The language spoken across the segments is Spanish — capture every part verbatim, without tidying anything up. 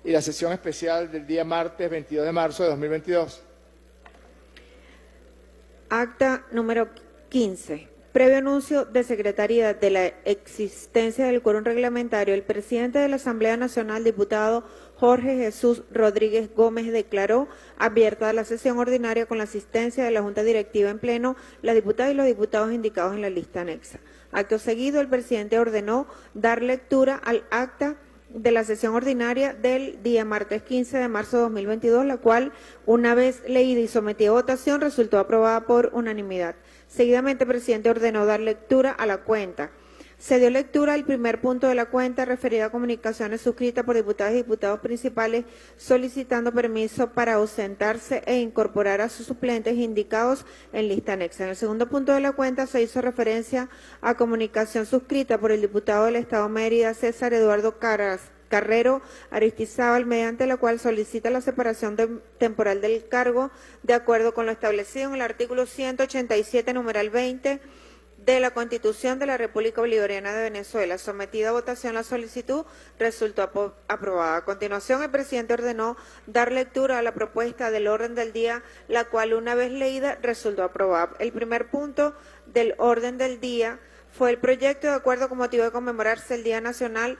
y la sesión especial del día martes veintidós de marzo de dos mil veintidós. Acta número quince. Previo anuncio de Secretaría de la existencia del quórum reglamentario, el presidente de la Asamblea Nacional, diputado Jorge Jesús Rodríguez Gómez, declaró abierta la sesión ordinaria con la asistencia de la Junta Directiva en pleno, la diputada y los diputados indicados en la lista anexa. Acto seguido, el presidente ordenó dar lectura al acta de la sesión ordinaria del día martes quince de marzo de dos mil veintidós, la cual, una vez leída y sometida a votación, resultó aprobada por unanimidad. Seguidamente, el presidente ordenó dar lectura a la cuenta. Se dio lectura al primer punto de la cuenta referida a comunicaciones suscritas por diputadas y diputados principales solicitando permiso para ausentarse e incorporar a sus suplentes indicados en lista anexa. En el segundo punto de la cuenta se hizo referencia a comunicación suscrita por el diputado del Estado Mérida, César Eduardo Caras. Carrero Aristizábal, mediante la cual solicita la separación de, temporal del cargo de acuerdo con lo establecido en el artículo ciento ochenta y siete, numeral veinte de la Constitución de la República Bolivariana de Venezuela. Sometida a votación la solicitud, resultó aprobada. A continuación, el presidente ordenó dar lectura a la propuesta del orden del día, la cual, una vez leída, resultó aprobada. El primer punto del orden del día fue el proyecto de acuerdo con motivo de conmemorarse el Día Nacional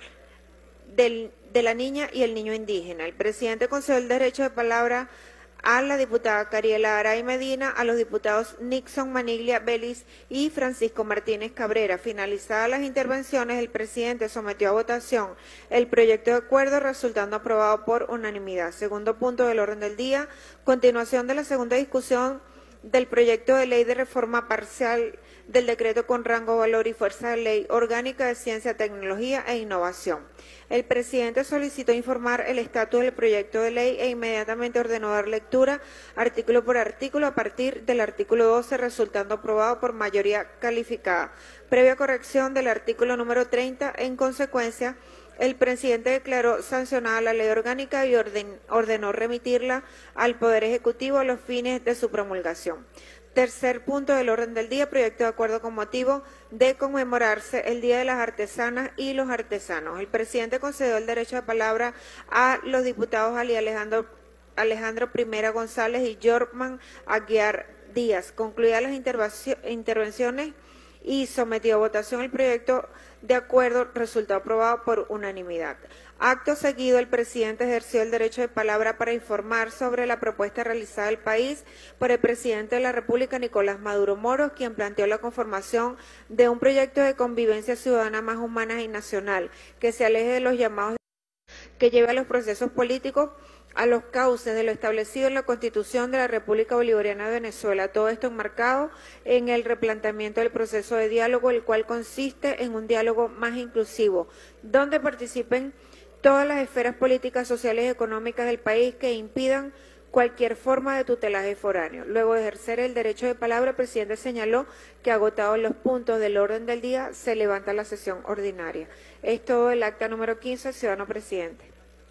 Del, de la niña y el niño indígena. El presidente concedió el derecho de palabra a la diputada Cariela Aray Medina, a los diputados Nixon Maniglia Belis y Francisco Martínez Cabrera. Finalizadas las intervenciones, el presidente sometió a votación el proyecto de acuerdo, resultando aprobado por unanimidad. Segundo punto del orden del día, continuación de la segunda discusión del proyecto de ley de reforma parcial del decreto con rango, valor y fuerza de ley orgánica de ciencia, tecnología e innovación. El presidente solicitó informar el estatus del proyecto de ley e inmediatamente ordenó dar lectura artículo por artículo a partir del artículo doce, resultando aprobado por mayoría calificada. Previa corrección del artículo número treinta, en consecuencia, el presidente declaró sancionada la ley orgánica y orden, ordenó remitirla al Poder Ejecutivo a los fines de su promulgación. Tercer punto del orden del día, proyecto de acuerdo con motivo de conmemorarse el Día de las Artesanas y los Artesanos. El presidente concedió el derecho de palabra a los diputados Ali Alejandro, Alejandro Primera González y Jorman Aguiar Díaz. Concluidas las intervenciones y sometió a votación el proyecto de acuerdo, resultó aprobado por unanimidad. Acto seguido, el presidente ejerció el derecho de palabra para informar sobre la propuesta realizada al país por el presidente de la República, Nicolás Maduro Moros, quien planteó la conformación de un proyecto de convivencia ciudadana más humana y nacional, que se aleje de los llamados que lleve a los procesos políticos a los cauces de lo establecido en la Constitución de la República Bolivariana de Venezuela. Todo esto enmarcado en el replanteamiento del proceso de diálogo, el cual consiste en un diálogo más inclusivo, donde participen todas las esferas políticas, sociales y económicas del país que impidan cualquier forma de tutelaje foráneo. Luego de ejercer el derecho de palabra, el presidente señaló que, agotados los puntos del orden del día, se levanta la sesión ordinaria. Es todo el acta número quince, ciudadano presidente.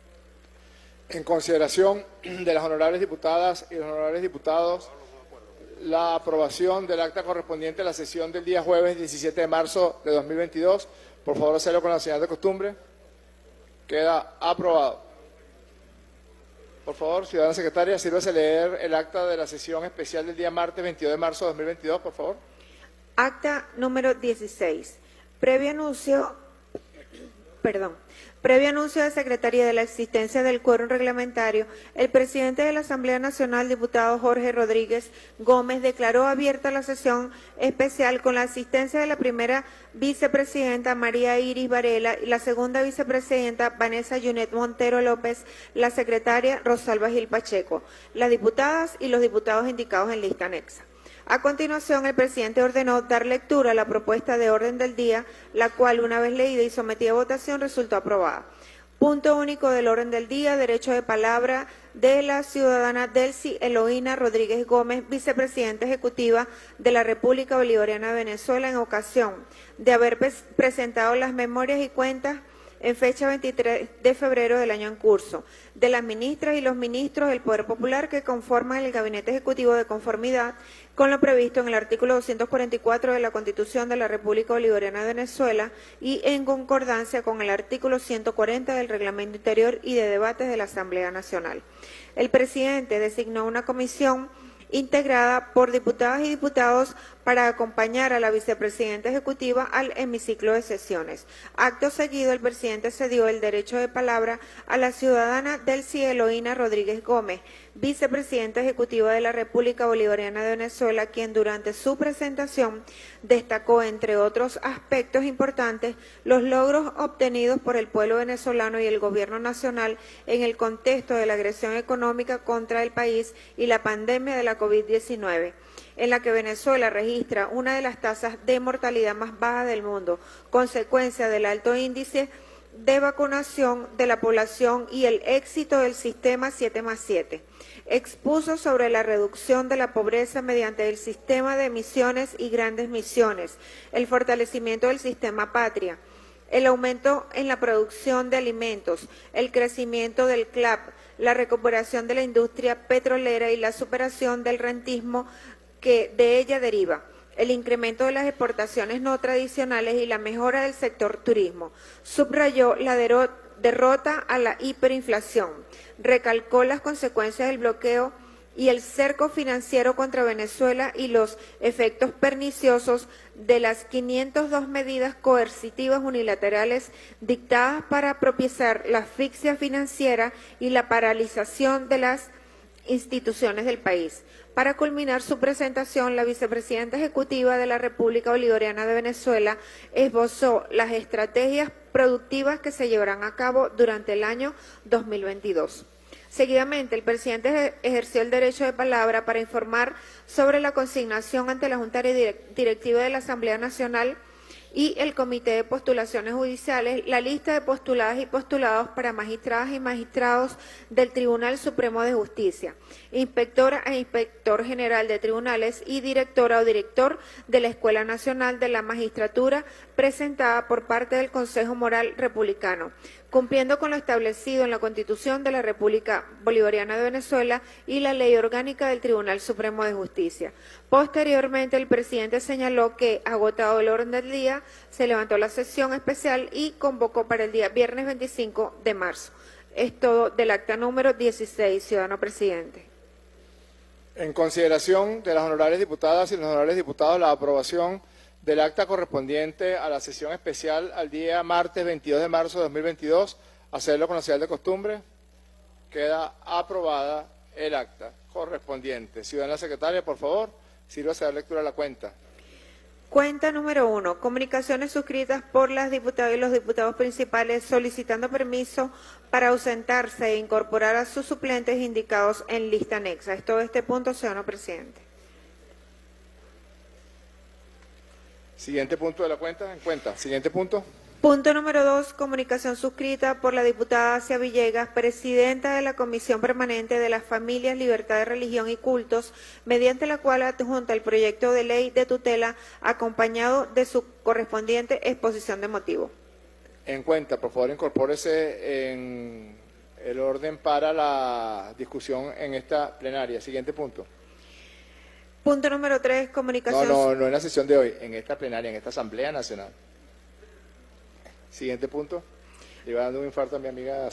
En consideración de las honorables diputadas y los honorables diputados, la aprobación del acta correspondiente a la sesión del día jueves diecisiete de marzo de dos mil veintidós, por favor hacerlo con la señal de costumbre. Queda aprobado. Por favor, ciudadana secretaria, sírvase leer el acta de la sesión especial del día martes veintidós de marzo de dos mil veintidós, por favor. Acta número dieciséis. Previo anuncio, perdón, previo anuncio de Secretaría de la existencia del quórum reglamentario, el presidente de la Asamblea Nacional, diputado Jorge Rodríguez Gómez, declaró abierta la sesión especial con la asistencia de la primera vicepresidenta María Iris Varela y la segunda vicepresidenta Vanessa Yunet Montero López, la secretaria Rosalba Gil Pacheco, las diputadas y los diputados indicados en lista anexa. A continuación, el presidente ordenó dar lectura a la propuesta de orden del día, la cual, una vez leída y sometida a votación, resultó aprobada. Punto único del orden del día, derecho de palabra de la ciudadana Delcy Eloína Rodríguez Gómez, vicepresidenta ejecutiva de la República Bolivariana de Venezuela, en ocasión de haber presentado las memorias y cuentas en fecha veintitrés de febrero del año en curso, de las ministras y los ministros del Poder Popular que conforman el Gabinete Ejecutivo de conformidad con lo previsto en el artículo doscientos cuarenta y cuatro de la Constitución de la República Bolivariana de Venezuela y en concordancia con el artículo ciento cuarenta del Reglamento Interior y de Debates de la Asamblea Nacional. El presidente designó una comisión integrada por diputadas y diputados para acompañar a la vicepresidenta ejecutiva al hemiciclo de sesiones. Acto seguido, el presidente cedió el derecho de palabra a la ciudadana Delcy Eloína Rodríguez Gómez, vicepresidenta ejecutiva de la República Bolivariana de Venezuela, quien durante su presentación destacó, entre otros aspectos importantes, los logros obtenidos por el pueblo venezolano y el gobierno nacional en el contexto de la agresión económica contra el país y la pandemia de la COVID diecinueve. En la que Venezuela registra una de las tasas de mortalidad más bajas del mundo, consecuencia del alto índice de vacunación de la población y el éxito del sistema siete más siete. Expuso sobre la reducción de la pobreza mediante el sistema de misiones y grandes misiones, el fortalecimiento del sistema patria, el aumento en la producción de alimentos, el crecimiento del C L A P, la recuperación de la industria petrolera y la superación del rentismo que de ella deriva, el incremento de las exportaciones no tradicionales y la mejora del sector turismo. Subrayó la derrota a la hiperinflación, recalcó las consecuencias del bloqueo y el cerco financiero contra Venezuela y los efectos perniciosos de las quinientas dos medidas coercitivas unilaterales dictadas para propiciar la asfixia financiera y la paralización de las instituciones del país. Para culminar su presentación, la vicepresidenta ejecutiva de la República Bolivariana de Venezuela esbozó las estrategias productivas que se llevarán a cabo durante el año dos mil veintidós. Seguidamente, el presidente ejerció el derecho de palabra para informar sobre la consignación ante la Junta Directiva de la Asamblea Nacional y el Comité de Postulaciones Judiciales, la lista de postuladas y postulados para magistradas y magistrados del Tribunal Supremo de Justicia, inspectora e inspector general de tribunales y directora o director de la Escuela Nacional de la Magistratura, presentada por parte del Consejo Moral Republicano, cumpliendo con lo establecido en la Constitución de la República Bolivariana de Venezuela y la Ley Orgánica del Tribunal Supremo de Justicia. Posteriormente, el presidente señaló que, agotado el orden del día, se levantó la sesión especial y convocó para el día viernes veinticinco de marzo. Es todo del acta número dieciséis, ciudadano presidente. En consideración de las honorables diputadas y los honorables diputados, la aprobación del acta correspondiente a la sesión especial al día martes veintidós de marzo de dos mil veintidós, hacerlo con la señal de costumbre. Queda aprobada el acta correspondiente. Ciudadana secretaria, por favor, sírvase a dar lectura a la cuenta. Cuenta número uno, comunicaciones suscritas por las diputadas y los diputados principales solicitando permiso para ausentarse e incorporar a sus suplentes indicados en lista anexa. Es todo este punto, ciudadano presidente. Siguiente punto de la cuenta, en cuenta. Siguiente punto. Punto número dos, comunicación suscrita por la diputada Asia Villegas, presidenta de la Comisión Permanente de las Familias, Libertad de Religión y Cultos, mediante la cual adjunta el proyecto de ley de tutela acompañado de su correspondiente exposición de motivo. En cuenta, por favor, incorpórese en el orden para la discusión en esta plenaria. Siguiente punto. Punto número tres, comunicación... No, no, no en la sesión de hoy, en esta plenaria, en esta Asamblea Nacional. Siguiente punto. Le iba dando un infarto a mi amiga.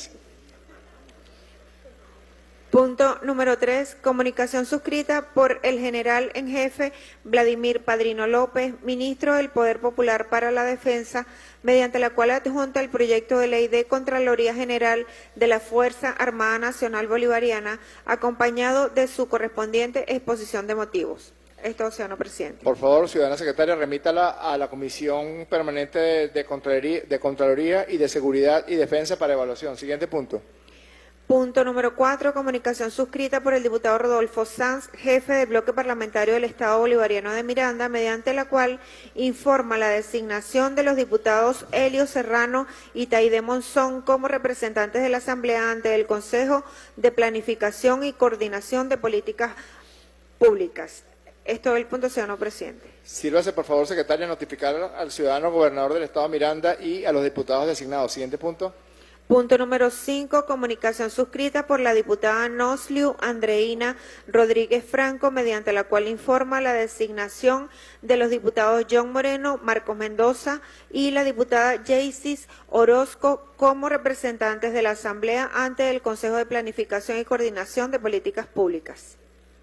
Punto número tres, comunicación suscrita por el general en jefe Vladimir Padrino López, ministro del Poder Popular para la Defensa, mediante la cual adjunta el proyecto de ley de Contraloría General de la Fuerza Armada Nacional Bolivariana, acompañado de su correspondiente exposición de motivos. Esto, ciudadano presidente. Por favor, ciudadana secretaria, remítala a la Comisión Permanente de, de, Contraloría, de Contraloría y de Seguridad y Defensa para evaluación. Siguiente punto. Punto número cuatro, comunicación suscrita por el diputado Rodolfo Sanz, jefe del bloque parlamentario del Estado Bolivariano de Miranda, mediante la cual informa la designación de los diputados Helio Serrano y Taide Monzón como representantes de la Asamblea ante el Consejo de Planificación y Coordinación de Políticas Públicas. Es todo el punto, señor presidente. Sírvase, por favor, secretaria, notificar al ciudadano gobernador del Estado Miranda y a los diputados designados. Siguiente punto. Punto número cinco, comunicación suscrita por la diputada Nosliu Andreina Rodríguez Franco, mediante la cual informa la designación de los diputados John Moreno, Marcos Mendoza y la diputada Jaycis Orozco como representantes de la Asamblea ante el Consejo de Planificación y Coordinación de Políticas Públicas.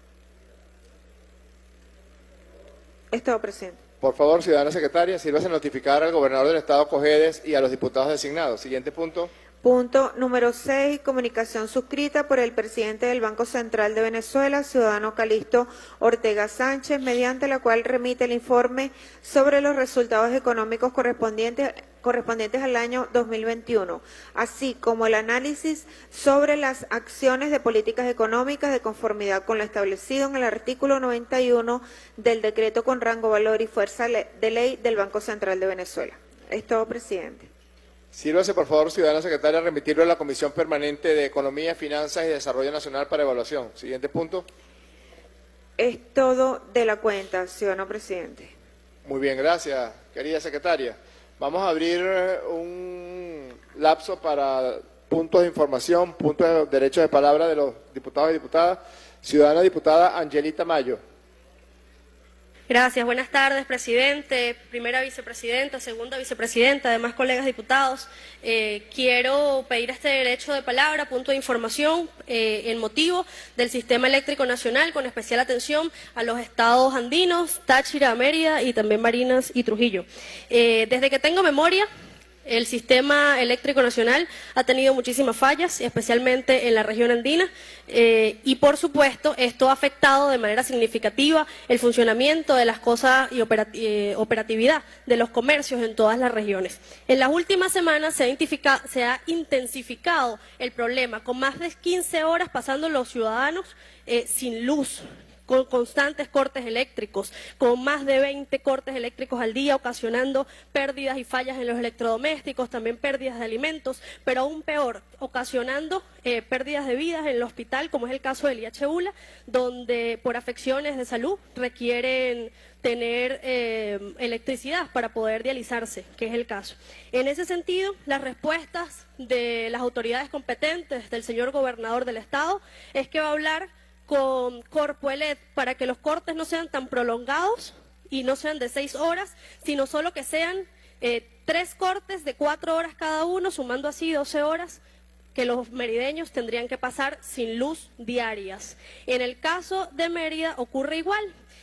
Es todo, presidente. Por favor, ciudadana secretaria, sírvase notificar al gobernador del Estado Cojedes y a los diputados designados. Siguiente punto. Punto número seis, comunicación suscrita por el presidente del Banco Central de Venezuela, ciudadano Calixto Ortega Sánchez, mediante la cual remite el informe sobre los resultados económicos correspondientes, correspondientes al año dos mil veintiuno, así como el análisis sobre las acciones de políticas económicas de conformidad con lo establecido en el artículo noventa y uno del decreto con rango, valor y fuerza de ley del Banco Central de Venezuela. Es todo, presidente. Sírvase, por favor, ciudadana secretaria, remitirlo a la Comisión Permanente de Economía, Finanzas y Desarrollo Nacional para evaluación. Siguiente punto. Es todo de la cuenta, ciudadano presidente. Muy bien, gracias, querida secretaria. Vamos a abrir un lapso para puntos de información, puntos de derechos de palabra de los diputados y diputadas. Ciudadana diputada Angelita Mayo. Gracias, buenas tardes, presidente, primera vicepresidenta, segunda vicepresidenta, además colegas diputados. Eh, quiero pedir este derecho de palabra, punto de información, eh, en motivo del Sistema Eléctrico Nacional, con especial atención a los estados andinos, Táchira, Mérida y también Barinas y Trujillo. Eh, desde que tengo memoria, el Sistema Eléctrico Nacional ha tenido muchísimas fallas, especialmente en la región andina, eh, y por supuesto esto ha afectado de manera significativa el funcionamiento de las cosas y operat eh, operatividad de los comercios en todas las regiones. En las últimas semanas se ha, se ha intensificado el problema, con más de quince horas pasando los ciudadanos eh, sin luz, con constantes cortes eléctricos, con más de veinte cortes eléctricos al día, ocasionando pérdidas y fallas en los electrodomésticos, también pérdidas de alimentos, pero aún peor, ocasionando eh, pérdidas de vidas en el hospital, como es el caso del I H U L A, donde por afecciones de salud requieren tener eh, electricidad para poder dializarse, que es el caso. En ese sentido, las respuestas de las autoridades competentes, del señor gobernador del Estado, es que va a hablar con Corpoelec para que los cortes no sean tan prolongados y no sean de seis horas, sino solo que sean eh, tres cortes de cuatro horas cada uno, sumando así doce horas que los merideños tendrían que pasar sin luz diarias. En el caso de Mérida ocurre igual.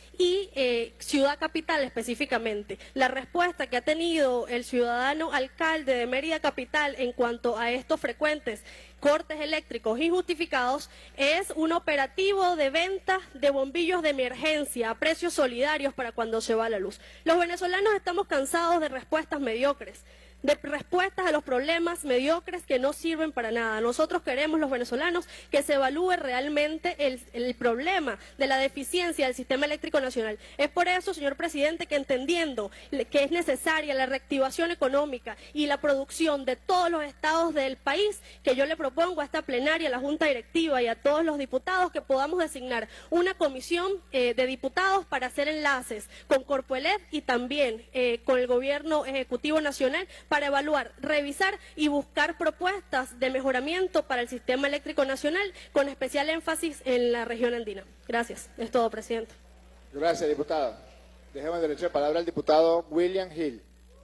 Y eh, Ciudad Capital específicamente. La respuesta que ha tenido el ciudadano alcalde de Mérida Capital en cuanto a estos frecuentes cortes eléctricos injustificados es un operativo de venta de bombillos de emergencia a precios solidarios para cuando se va la luz. Los venezolanos estamos cansados de respuestas mediocres, de respuestas a los problemas mediocres que no sirven para nada. Nosotros queremos, los venezolanos, que se evalúe realmente el, el problema de la deficiencia del sistema eléctrico nacional. Es por eso, señor presidente, que entendiendo que es necesaria la reactivación económica y la producción de todos los estados del país, que yo le propongo a esta plenaria, a la Junta Directiva y a todos los diputados que podamos designar una comisión eh, de diputados para hacer enlaces con Corpoelec y también eh, con el Gobierno Ejecutivo Nacional para evaluar, revisar y buscar propuestas de mejoramiento para el sistema eléctrico nacional, con especial énfasis en la región andina. Gracias. Es todo, presidente. Gracias, diputada. Dejemos el derecho de palabra al diputado William Hill.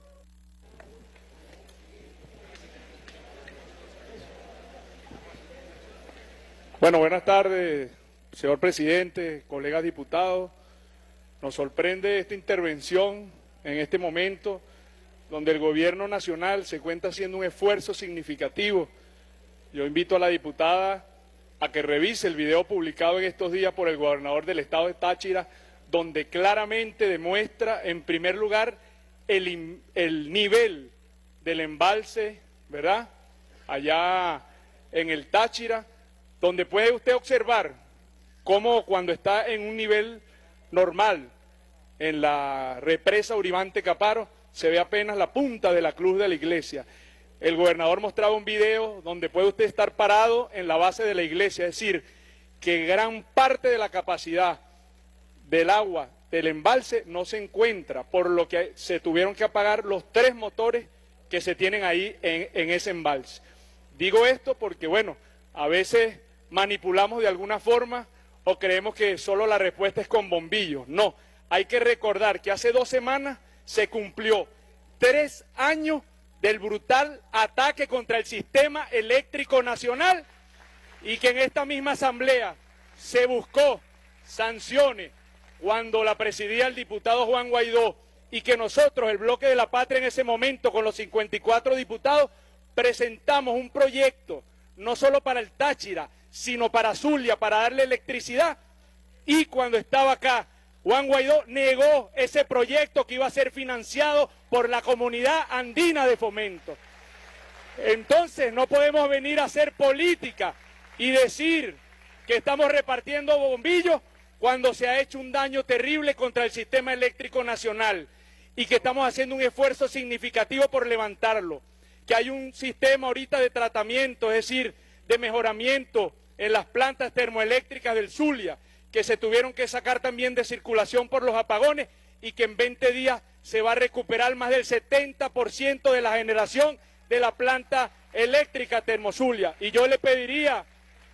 Bueno, buenas tardes, señor presidente, colegas diputados. Nos sorprende esta intervención en este momento, donde el gobierno nacional se cuenta haciendo un esfuerzo significativo. Yo invito a la diputada a que revise el video publicado en estos días por el gobernador del estado de Táchira, donde claramente demuestra, en primer lugar, el, el nivel del embalse, ¿verdad?, allá en el Táchira, donde puede usted observar cómo cuando está en un nivel normal, en la represa Uribante Caparo, se ve apenas la punta de la cruz de la iglesia. El gobernador mostraba un video donde puede usted estar parado en la base de la iglesia, es decir, que gran parte de la capacidad del agua del embalse no se encuentra, por lo que se tuvieron que apagar los tres motores que se tienen ahí en, en ese embalse. Digo esto porque, bueno, a veces manipulamos de alguna forma o creemos que solo la respuesta es con bombillos. No, hay que recordar que hace dos semanas se cumplió tres años del brutal ataque contra el sistema eléctrico nacional y que en esta misma asamblea se buscó sanciones cuando la presidía el diputado Juan Guaidó y que nosotros, el Bloque de la Patria en ese momento, con los cincuenta y cuatro diputados, presentamos un proyecto, no solo para el Táchira, sino para Zulia, para darle electricidad. Y cuando estaba acá, Juan Guaidó negó ese proyecto que iba a ser financiado por la comunidad andina de Fomento. Entonces no podemos venir a hacer política y decir que estamos repartiendo bombillos cuando se ha hecho un daño terrible contra el sistema eléctrico nacional y que estamos haciendo un esfuerzo significativo por levantarlo, que hay un sistema ahorita de tratamiento, es decir, de mejoramiento en las plantas termoeléctricas del Zulia, que se tuvieron que sacar también de circulación por los apagones y que en veinte días se va a recuperar más del setenta por ciento de la generación de la planta eléctrica Termozulia. Y yo le pediría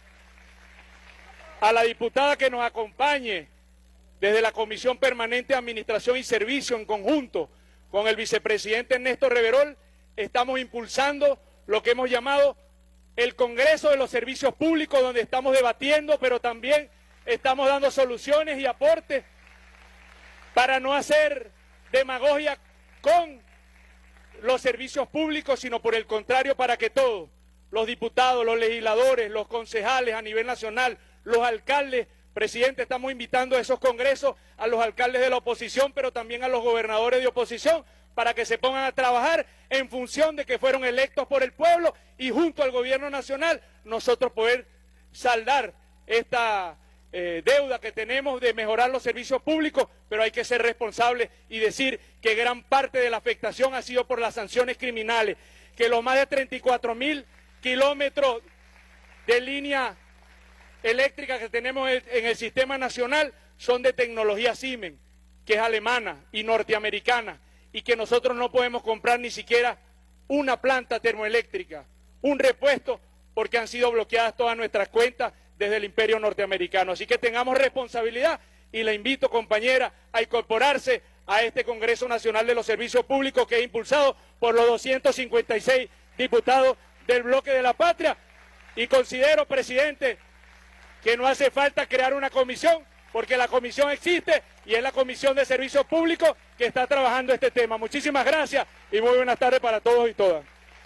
a la diputada que nos acompañe desde la Comisión Permanente de Administración y Servicio en conjunto con el vicepresidente Ernesto Reverol, estamos impulsando lo que hemos llamado el Congreso de los Servicios Públicos, donde estamos debatiendo, pero también estamos dando soluciones y aportes para no hacer demagogia con los servicios públicos, sino por el contrario, para que todos, los diputados, los legisladores, los concejales a nivel nacional, los alcaldes, presidente, estamos invitando a esos congresos a los alcaldes de la oposición, pero también a los gobernadores de oposición, para que se pongan a trabajar en función de que fueron electos por el pueblo y junto al gobierno nacional nosotros poder saldar esta eh, deuda que tenemos de mejorar los servicios públicos, pero hay que ser responsables y decir que gran parte de la afectación ha sido por las sanciones criminales, que los más de treinta y cuatro mil kilómetros de línea eléctrica que tenemos en el sistema nacional son de tecnología Siemens, que es alemana y norteamericana, y que nosotros no podemos comprar ni siquiera una planta termoeléctrica, un repuesto, porque han sido bloqueadas todas nuestras cuentas desde el imperio norteamericano. Así que tengamos responsabilidad y la invito, compañera, a incorporarse a este Congreso Nacional de los Servicios Públicos que es impulsado por los doscientos cincuenta y seis diputados del Bloque de la Patria. Y considero, presidente, que no hace falta crear una comisión, porque la comisión existe y es la Comisión de Servicios Públicos que está trabajando este tema. Muchísimas gracias y muy buenas tardes para todos y todas.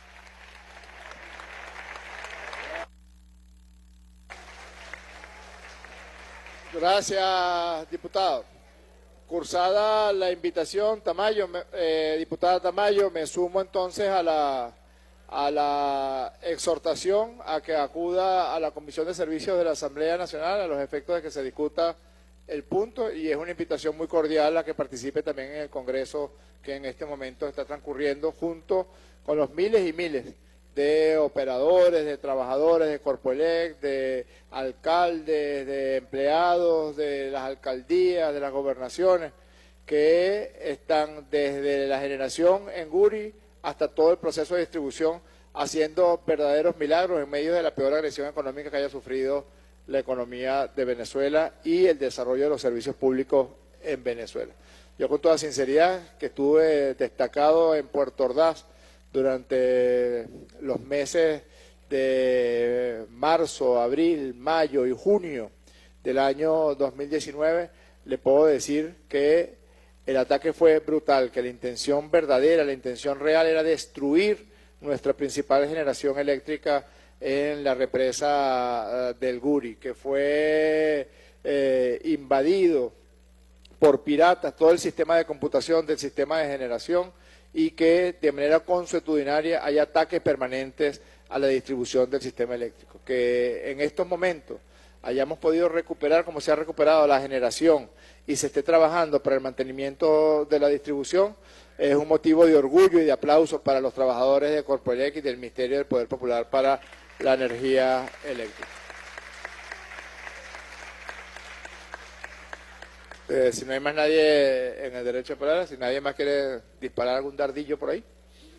Gracias, diputado. Cursada la invitación, Tamayo, eh, diputada Tamayo, me sumo entonces a la, a la exhortación a que acuda a la Comisión de Servicios de la Asamblea Nacional a los efectos de que se discuta el punto, y es una invitación muy cordial a que participe también en el Congreso que en este momento está transcurriendo junto con los miles y miles de operadores, de trabajadores de Corpoelec, de alcaldes, de empleados de las alcaldías, de las gobernaciones, que están desde la generación en Guri hasta todo el proceso de distribución, haciendo verdaderos milagros en medio de la peor agresión económica que haya sufrido la economía de Venezuela y el desarrollo de los servicios públicos en Venezuela. Yo con toda sinceridad que estuve destacado en Puerto Ordaz durante los meses de marzo, abril, mayo y junio del año dos mil diecinueve, le puedo decir que el ataque fue brutal, que la intención verdadera, la intención real era destruir nuestra principal generación eléctrica en la represa del Guri, que fue eh, invadido por piratas todo el sistema de computación del sistema de generación, y que de manera consuetudinaria hay ataques permanentes a la distribución del sistema eléctrico. Que en estos momentos hayamos podido recuperar como se ha recuperado la generación y se esté trabajando para el mantenimiento de la distribución es un motivo de orgullo y de aplauso para los trabajadores de Corpoelec y del Ministerio del Poder Popular para la Energía Eléctrica. Eh, si no hay más nadie en el derecho de palabra, si nadie más quiere disparar algún dardillo por ahí.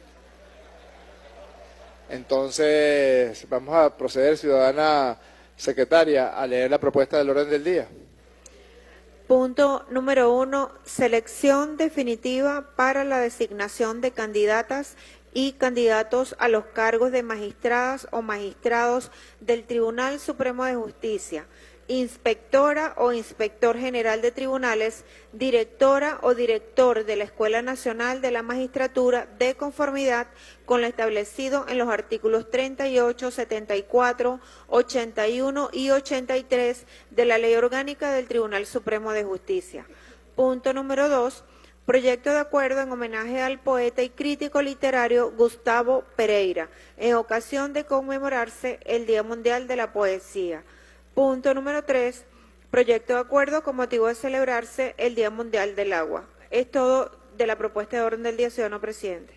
Entonces, vamos a proceder, ciudadana secretaria, a leer la propuesta del orden del día. Punto número uno, selección definitiva para la designación de candidatas y candidatos a los cargos de magistradas o magistrados del Tribunal Supremo de Justicia, inspectora o inspector general de tribunales, directora o director de la Escuela Nacional de la Magistratura de conformidad con lo establecido en los artículos treinta y ocho, setenta y cuatro, ochenta y uno y ochenta y tres de la Ley Orgánica del Tribunal Supremo de Justicia. Punto número dos. Proyecto de acuerdo en homenaje al poeta y crítico literario Gustavo Pereira, en ocasión de conmemorarse el Día Mundial de la Poesía. Punto número tres, proyecto de acuerdo con motivo de celebrarse el Día Mundial del Agua. Es todo de la propuesta de orden del día, ciudadano presidente.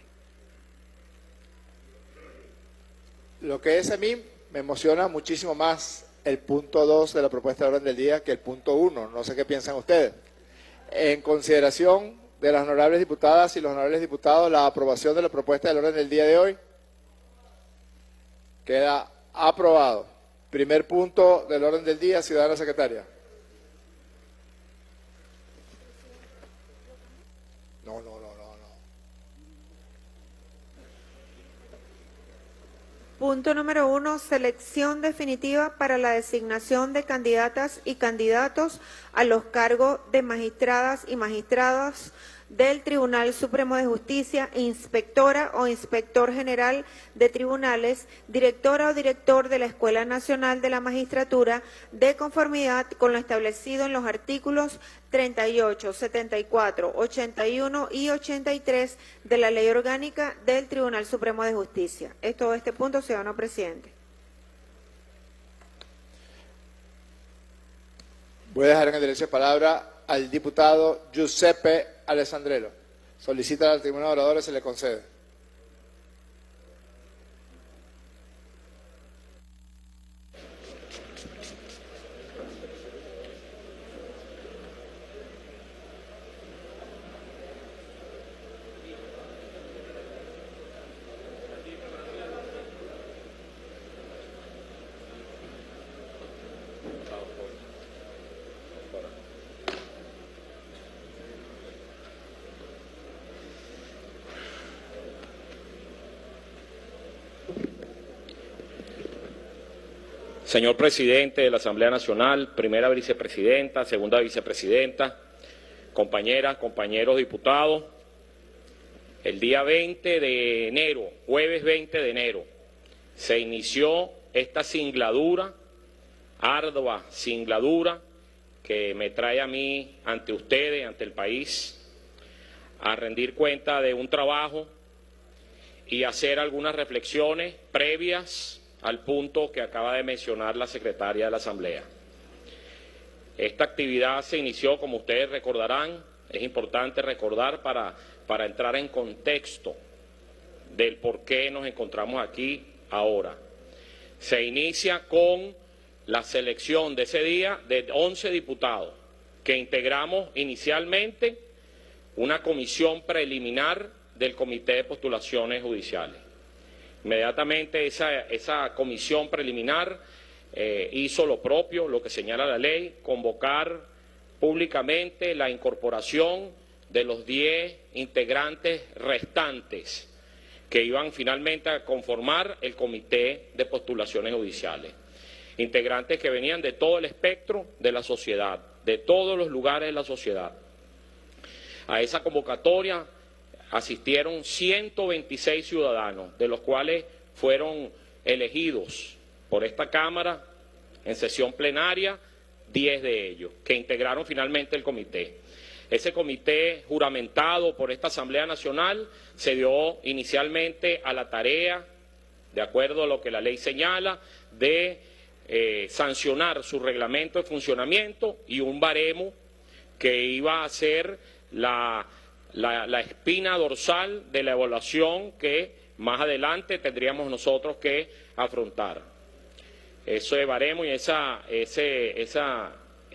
Lo que es a mí, me emociona muchísimo más el punto dos de la propuesta de orden del día que el punto uno. No sé qué piensan ustedes. En consideración de las honorables diputadas y los honorables diputados, la aprobación de la propuesta del orden del día de hoy queda aprobado. Primer punto del orden del día, ciudadana secretaria. No, no, no, no, no. Punto número uno, selección definitiva para la designación de candidatas y candidatos a los cargos de magistradas y magistrados del Tribunal Supremo de Justicia, inspectora o inspector general de tribunales, directora o director de la Escuela Nacional de la Magistratura, de conformidad con lo establecido en los artículos treinta y ocho, setenta y cuatro, ochenta y uno y ochenta y tres de la Ley Orgánica del Tribunal Supremo de Justicia. Es todo este punto, ciudadano presidente. Voy a dejar en el derecho de palabra al diputado Giuseppe Alessandrello. Solicita al Tribunal de Oradores, se le concede. Señor presidente de la Asamblea Nacional, primera vicepresidenta, segunda vicepresidenta, compañeras, compañeros diputados, el día veinte de enero, jueves veinte de enero, se inició esta singladura, ardua singladura, que me trae a mí ante ustedes, ante el país, a rendir cuenta de un trabajo y hacer algunas reflexiones previas al punto que acaba de mencionar la secretaria de la Asamblea. Esta actividad se inició, como ustedes recordarán, es importante recordar para, para entrar en contexto del por qué nos encontramos aquí ahora. Se inicia con la selección de ese día de once diputados que integramos inicialmente una comisión preliminar del Comité de Postulaciones Judiciales. Inmediatamente esa, esa comisión preliminar eh, hizo lo propio, lo que señala la ley, convocar públicamente la incorporación de los diez integrantes restantes que iban finalmente a conformar el Comité de Postulaciones Judiciales. Integrantes que venían de todo el espectro de la sociedad, de todos los lugares de la sociedad. A esa convocatoria asistieron ciento veintiséis ciudadanos, de los cuales fueron elegidos por esta Cámara en sesión plenaria diez de ellos, que integraron finalmente el comité. Ese comité juramentado por esta Asamblea Nacional se dio inicialmente a la tarea, de acuerdo a lo que la ley señala, de eh, sancionar su reglamento de funcionamiento y un baremo que iba a ser la... La, la espina dorsal de la evaluación que más adelante tendríamos nosotros que afrontar. Eso baremo y esa, ese, esa,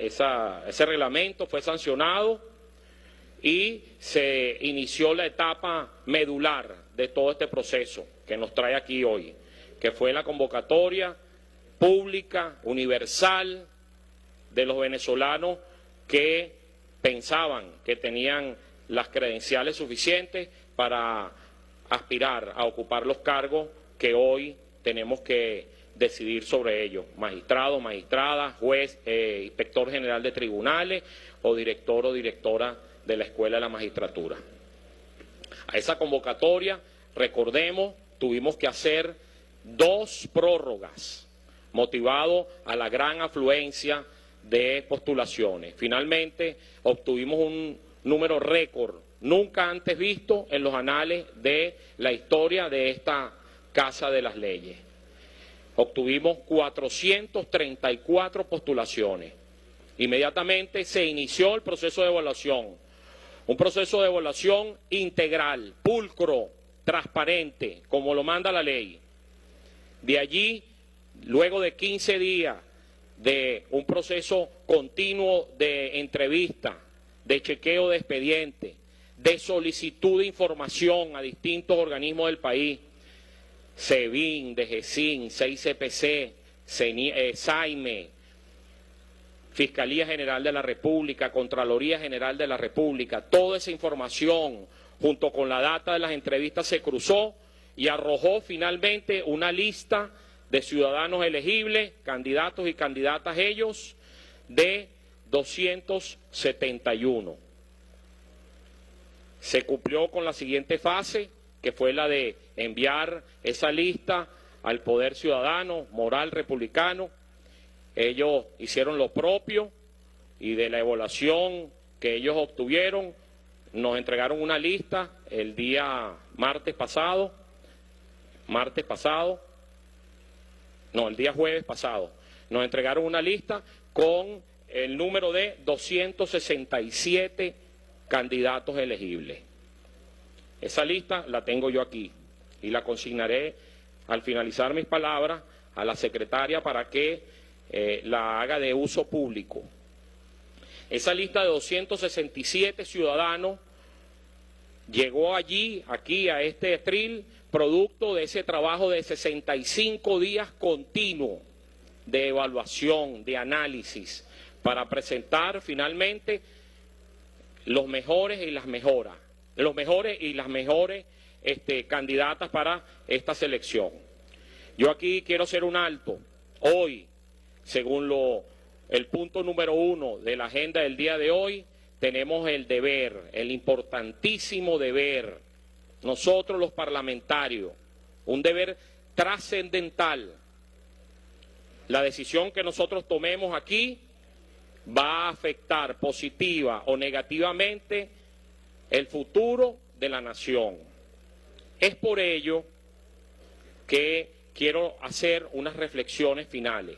esa, ese reglamento fue sancionado y se inició la etapa medular de todo este proceso que nos trae aquí hoy, que fue la convocatoria pública, universal, de los venezolanos que pensaban que tenían las credenciales suficientes para aspirar a ocupar los cargos que hoy tenemos que decidir sobre ellos: magistrado, magistrada, juez, eh, inspector general de tribunales o director o directora de la Escuela de la Magistratura. A esa convocatoria, recordemos, tuvimos que hacer dos prórrogas, motivado a la gran afluencia de postulaciones. Finalmente, obtuvimos un número récord, nunca antes visto en los anales de la historia de esta Casa de las Leyes. Obtuvimos cuatrocientas treinta y cuatro postulaciones. Inmediatamente se inició el proceso de evaluación, un proceso de evaluación integral, pulcro, transparente, como lo manda la ley. De allí, luego de quince días de un proceso continuo de entrevista, de chequeo de expediente, de solicitud de información a distintos organismos del país, SEBIN, DGCIN, C I C P C, SAIME, Fiscalía General de la República, Contraloría General de la República, toda esa información junto con la data de las entrevistas se cruzó y arrojó finalmente una lista de ciudadanos elegibles, candidatos y candidatas ellos, de doscientos setenta y uno. Se cumplió con la siguiente fase, que fue la de enviar esa lista al Poder Ciudadano, Moral Republicano. Ellos hicieron lo propio y de la evaluación que ellos obtuvieron, nos entregaron una lista el día martes pasado, martes pasado, no, el día jueves pasado, nos entregaron una lista con el número de doscientos sesenta y siete candidatos elegibles. Esa lista la tengo yo aquí y la consignaré al finalizar mis palabras a la secretaria para que eh, la haga de uso público. Esa lista de doscientos sesenta y siete ciudadanos llegó allí, aquí a este estril, producto de ese trabajo de sesenta y cinco días continuo de evaluación, de análisis, para presentar finalmente los mejores y las mejoras, los mejores y las mejores este, candidatas para esta selección. Yo aquí quiero hacer un alto. Hoy, según lo, el punto número uno de la agenda del día de hoy, tenemos el deber, el importantísimo deber, nosotros los parlamentarios, un deber trascendental. La decisión que nosotros tomemos aquí va a afectar positiva o negativamente el futuro de la nación. Es por ello que quiero hacer unas reflexiones finales.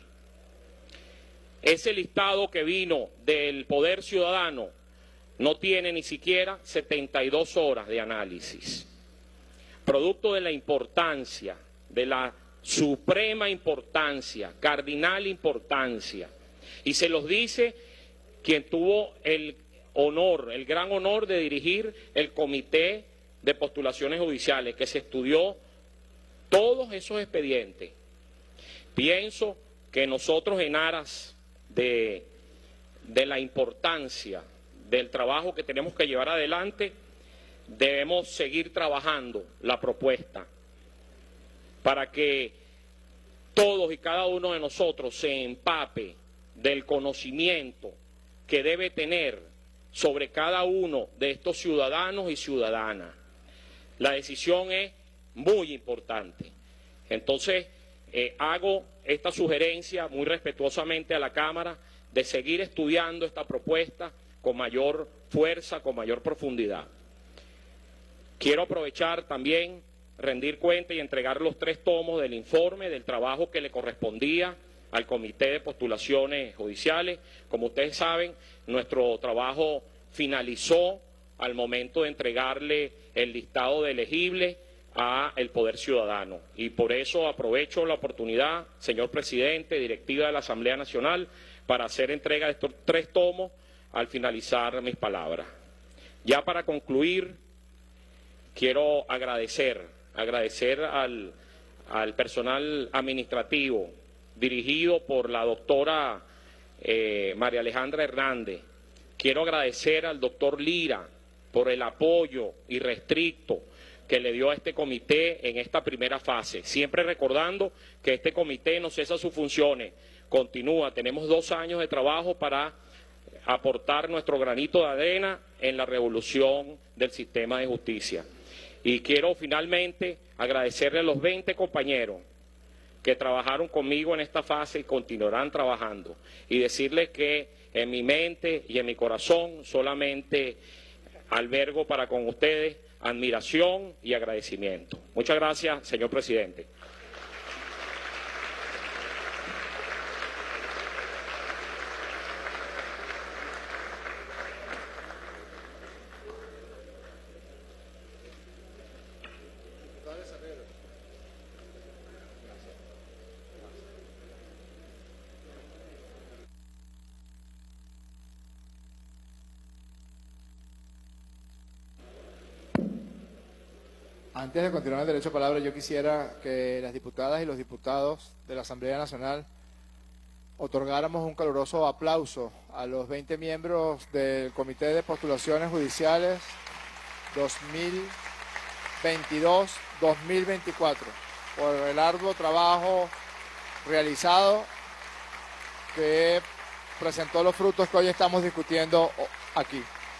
Ese listado que vino del Poder Ciudadano no tiene ni siquiera setenta y dos horas de análisis. Producto de la importancia, de la suprema importancia, cardinal importancia. Y se los dice quien tuvo el honor, el gran honor de dirigir el Comité de Postulaciones Judiciales, que se estudió todos esos expedientes. Pienso que nosotros, en aras de, de la importancia del trabajo que tenemos que llevar adelante, debemos seguir trabajando la propuesta para que todos y cada uno de nosotros se empape del conocimiento que debe tener sobre cada uno de estos ciudadanos y ciudadanas. La decisión es muy importante. Entonces, eh, hago esta sugerencia muy respetuosamente a la Cámara de seguir estudiando esta propuesta con mayor fuerza, con mayor profundidad. Quiero aprovechar también, rendir cuenta y entregar los tres tomos del informe del trabajo que le correspondía al Comité de Postulaciones Judiciales. Como ustedes saben, nuestro trabajo finalizó al momento de entregarle el listado de elegibles al Poder Ciudadano. Y por eso aprovecho la oportunidad, señor presidente, directiva de la Asamblea Nacional, para hacer entrega de estos tres tomos al finalizar mis palabras. Ya para concluir, quiero agradecer, agradecer al, al personal administrativo dirigido por la doctora eh, María Alejandra Hernández. Quiero agradecer al doctor Lira por el apoyo irrestricto que le dio a este comité en esta primera fase, siempre recordando que este comité no cesa sus funciones, continúa, tenemos dos años de trabajo para aportar nuestro granito de arena en la revolución del sistema de justicia. Y quiero finalmente agradecerle a los veinte compañeros que trabajaron conmigo en esta fase y continuarán trabajando, y decirles que en mi mente y en mi corazón solamente albergo para con ustedes admiración y agradecimiento. Muchas gracias, señor presidente. Antes de continuar el derecho a palabra, yo quisiera que las diputadas y los diputados de la Asamblea Nacional otorgáramos un caluroso aplauso a los veinte miembros del Comité de Postulaciones Judiciales dos mil veintidós dos mil veinticuatro por el arduo trabajo realizado que presentó los frutos que hoy estamos discutiendo aquí.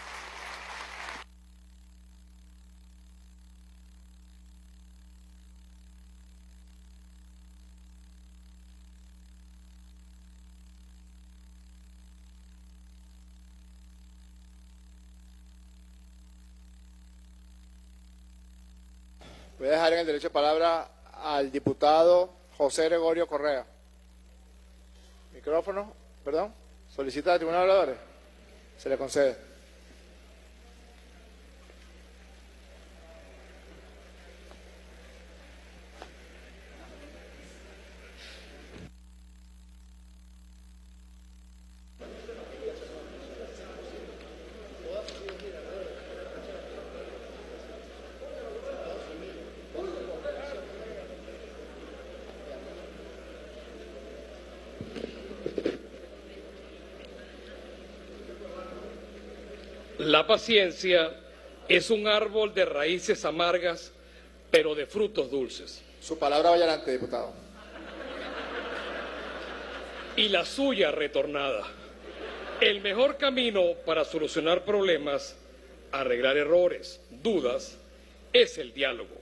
Voy a dejar en el derecho de palabra al diputado José Gregorio Correa. Micrófono, perdón. Solicita al Tribunal de Habladores. Se le concede. La paciencia es un árbol de raíces amargas, pero de frutos dulces. Su palabra vaya adelante, diputado. Y la suya retornada. El mejor camino para solucionar problemas, arreglar errores, dudas, es el diálogo.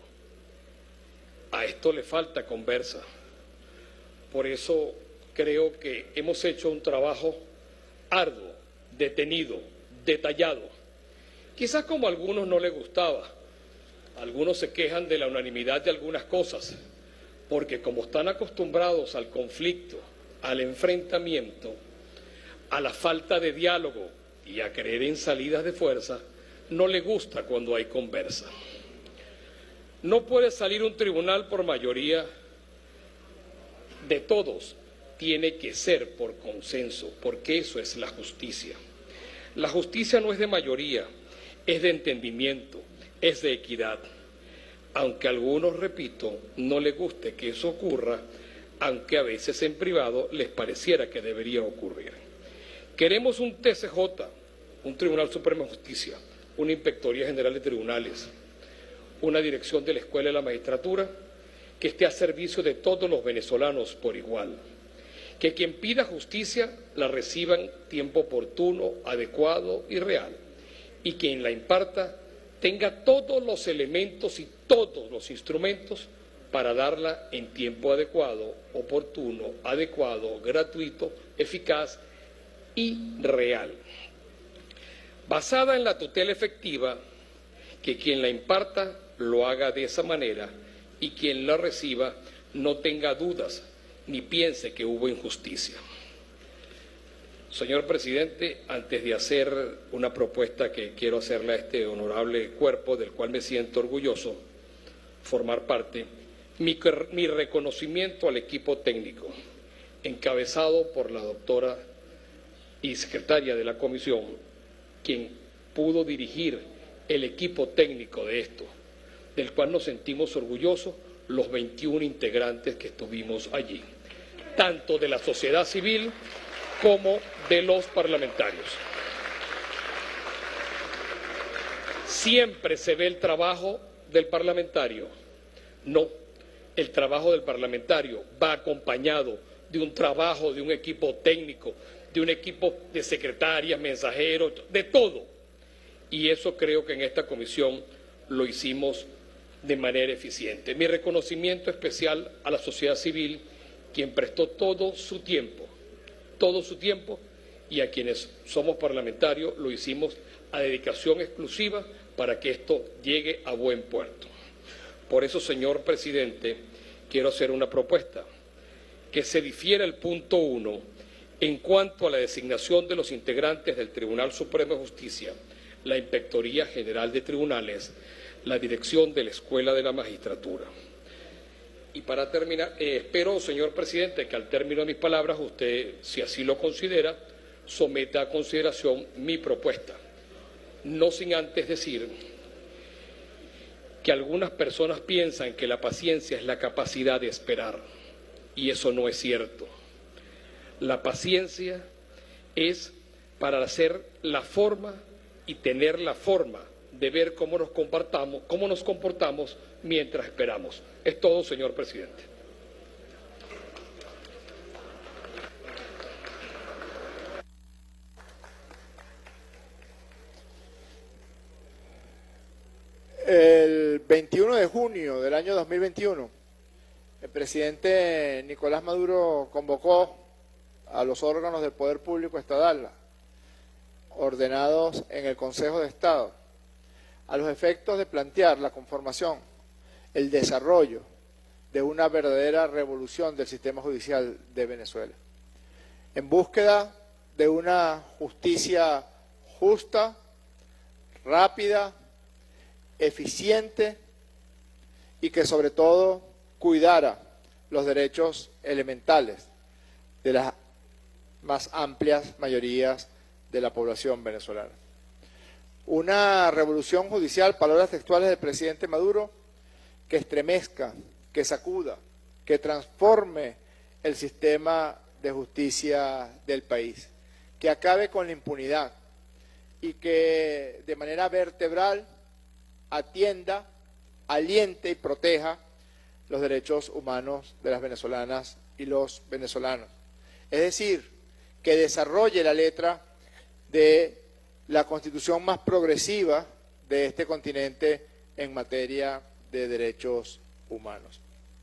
A esto le falta conversa. Por eso creo que hemos hecho un trabajo arduo, detenido, detallado. Quizás como a algunos no les gustaba, algunos se quejan de la unanimidad de algunas cosas, porque como están acostumbrados al conflicto, al enfrentamiento, a la falta de diálogo y a creer en salidas de fuerza, no les gusta cuando hay conversa. No puede salir un tribunal por mayoría de todos, tiene que ser por consenso, porque eso es la justicia. La justicia no es de mayoría, es de entendimiento, es de equidad. Aunque a algunos, repito, no les guste que eso ocurra, aunque a veces en privado les pareciera que debería ocurrir. Queremos un T C J, un Tribunal Supremo de Justicia, una Inspectoría General de Tribunales, una dirección de la Escuela de la Magistratura que esté a servicio de todos los venezolanos por igual. Que quien pida justicia la reciba en tiempo oportuno, adecuado y real, y quien la imparta tenga todos los elementos y todos los instrumentos para darla en tiempo adecuado, oportuno, adecuado, gratuito, eficaz y real. Basada en la tutela efectiva, que quien la imparta lo haga de esa manera y quien la reciba no tenga dudas ni piense que hubo injusticia. Señor presidente, antes de hacer una propuesta que quiero hacerle a este honorable cuerpo, del cual me siento orgulloso formar parte, mi, mi reconocimiento al equipo técnico, encabezado por la doctora y secretaria de la comisión, quien pudo dirigir el equipo técnico de esto, del cual nos sentimos orgullosos los veintiún integrantes que estuvimos allí, tanto de la sociedad civil como de los parlamentarios. ¿Siempre se ve el trabajo del parlamentario? No, el trabajo del parlamentario va acompañado de un trabajo de un equipo técnico, de un equipo de secretarias, mensajeros, de todo. Y eso creo que en esta comisión lo hicimos de manera eficiente. Mi reconocimiento especial a la sociedad civil, quien prestó todo su tiempo, todo su tiempo, y a quienes somos parlamentarios lo hicimos a dedicación exclusiva para que esto llegue a buen puerto. Por eso, señor presidente, quiero hacer una propuesta, que se difiera el punto uno en cuanto a la designación de los integrantes del Tribunal Supremo de Justicia, la Inspectoría General de Tribunales, la dirección de la Escuela de la Magistratura. Y para terminar, eh, espero, señor presidente, que al término de mis palabras usted, si así lo considera, someta a consideración mi propuesta. No sin antes decir que algunas personas piensan que la paciencia es la capacidad de esperar, y eso no es cierto. La paciencia es para hacer la forma y tener la forma de ver cómo nos comportamos, cómo nos comportamos mientras esperamos. Es todo, señor presidente. El veintiuno de junio del año dos mil veintiuno, el presidente Nicolás Maduro convocó a los órganos del Poder Público Estatal, ordenados en el Consejo de Estado, a los efectos de plantear la conformación, el desarrollo de una verdadera revolución del sistema judicial de Venezuela, en búsqueda de una justicia justa, rápida, eficiente y que sobre todo cuidara los derechos elementales de las más amplias mayorías de la población venezolana. Una revolución judicial, palabras textuales del presidente Maduro, que estremezca, que sacuda, que transforme el sistema de justicia del país, que acabe con la impunidad y que de manera vertebral atienda, aliente y proteja los derechos humanos de las venezolanas y los venezolanos. Es decir, que desarrolle la letra de la constitución más progresiva de este continente en materia de derechos humanos.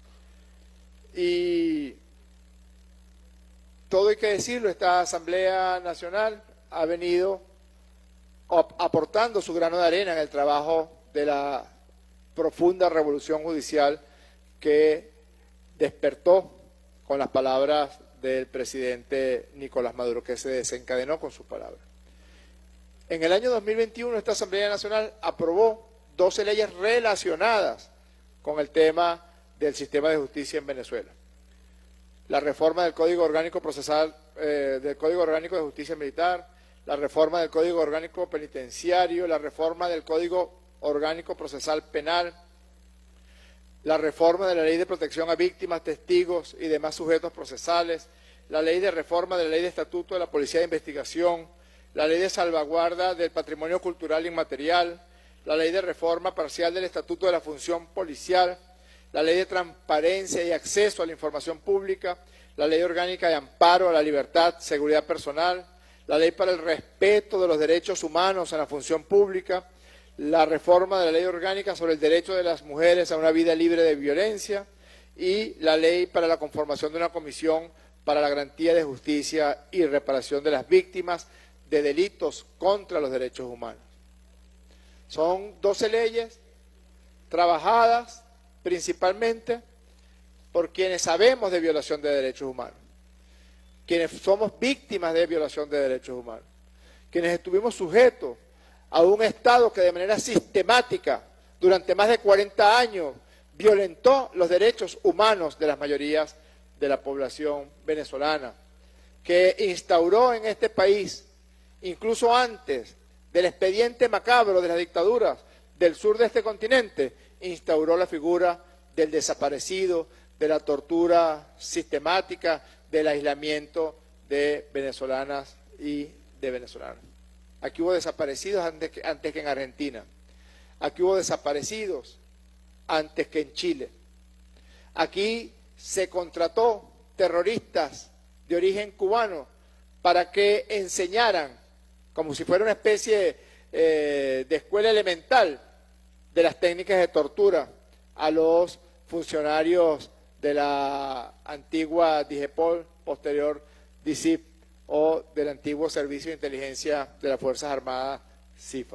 Y todo hay que decirlo, esta Asamblea Nacional ha venido aportando su grano de arena en el trabajo de la profunda revolución judicial que despertó con las palabras del presidente Nicolás Maduro, que se desencadenó con sus palabras. En el año dos mil veintiuno, esta Asamblea Nacional aprobó doce leyes relacionadas con el tema del sistema de justicia en Venezuela. La reforma del Código Orgánico Procesal, eh, del Código Orgánico de Justicia Militar, la reforma del Código Orgánico Penitenciario, la reforma del Código Orgánico Procesal Penal, la reforma de la Ley de Protección a Víctimas, Testigos y demás sujetos procesales, la Ley de Reforma de la Ley de Estatuto de la Policía de Investigación, la Ley de Salvaguarda del Patrimonio Cultural Inmaterial, la Ley de Reforma Parcial del Estatuto de la Función Policial, la Ley de Transparencia y Acceso a la Información Pública, la Ley Orgánica de Amparo a la Libertad, Seguridad Personal, la Ley para el Respeto de los Derechos Humanos en la Función Pública, la reforma de la Ley Orgánica sobre el derecho de las mujeres a una vida libre de violencia y la Ley para la conformación de una comisión para la garantía de justicia y reparación de las víctimas de delitos contra los derechos humanos. Son doce leyes trabajadas principalmente por quienes sabemos de violación de derechos humanos, quienes somos víctimas de violación de derechos humanos, quienes estuvimos sujetos a un Estado que de manera sistemática durante más de cuarenta años violentó los derechos humanos de las mayorías de la población venezolana, que instauró en este país, incluso antes del expediente macabro de las dictaduras del sur de este continente, instauró la figura del desaparecido, de la tortura sistemática, del aislamiento de venezolanas y de venezolanos. Aquí hubo desaparecidos antes que, antes que en Argentina. Aquí hubo desaparecidos antes que en Chile. Aquí se contrató terroristas de origen cubano para que enseñaran, como si fuera una especie eh, de escuela elemental, de las técnicas de tortura a los funcionarios de la antigua DIGEPOL, posterior D I C I P, o del antiguo Servicio de Inteligencia de las Fuerzas Armadas, CIFA.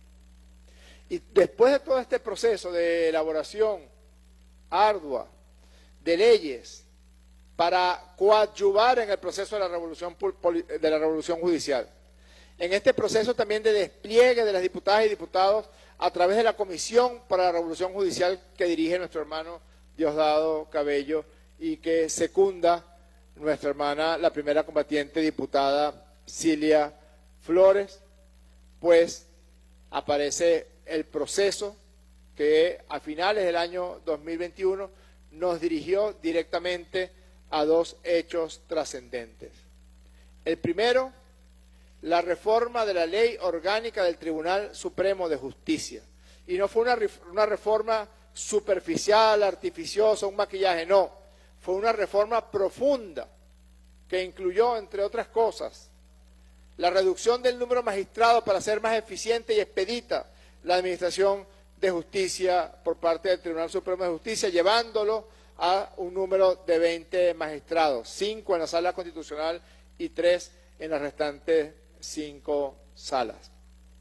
Y después de todo este proceso de elaboración ardua de leyes para coadyuvar en el proceso de la revolución, de la revolución judicial, en este proceso también de despliegue de las diputadas y diputados a través de la Comisión para la Revolución Judicial que dirige nuestro hermano Diosdado Cabello y que secunda nuestra hermana, la primera combatiente diputada Cilia Flores, pues aparece el proceso que a finales del año dos mil veintiuno nos dirigió directamente a dos hechos trascendentes. El primero, la reforma de la Ley Orgánica del Tribunal Supremo de Justicia. Y no fue una, una reforma superficial, artificiosa, un maquillaje, no. Fue una reforma profunda que incluyó, entre otras cosas, la reducción del número de magistrados para hacer más eficiente y expedita la administración de justicia por parte del Tribunal Supremo de Justicia, llevándolo a un número de veinte magistrados, cinco en la Sala Constitucional y tres en las restantes cinco salas.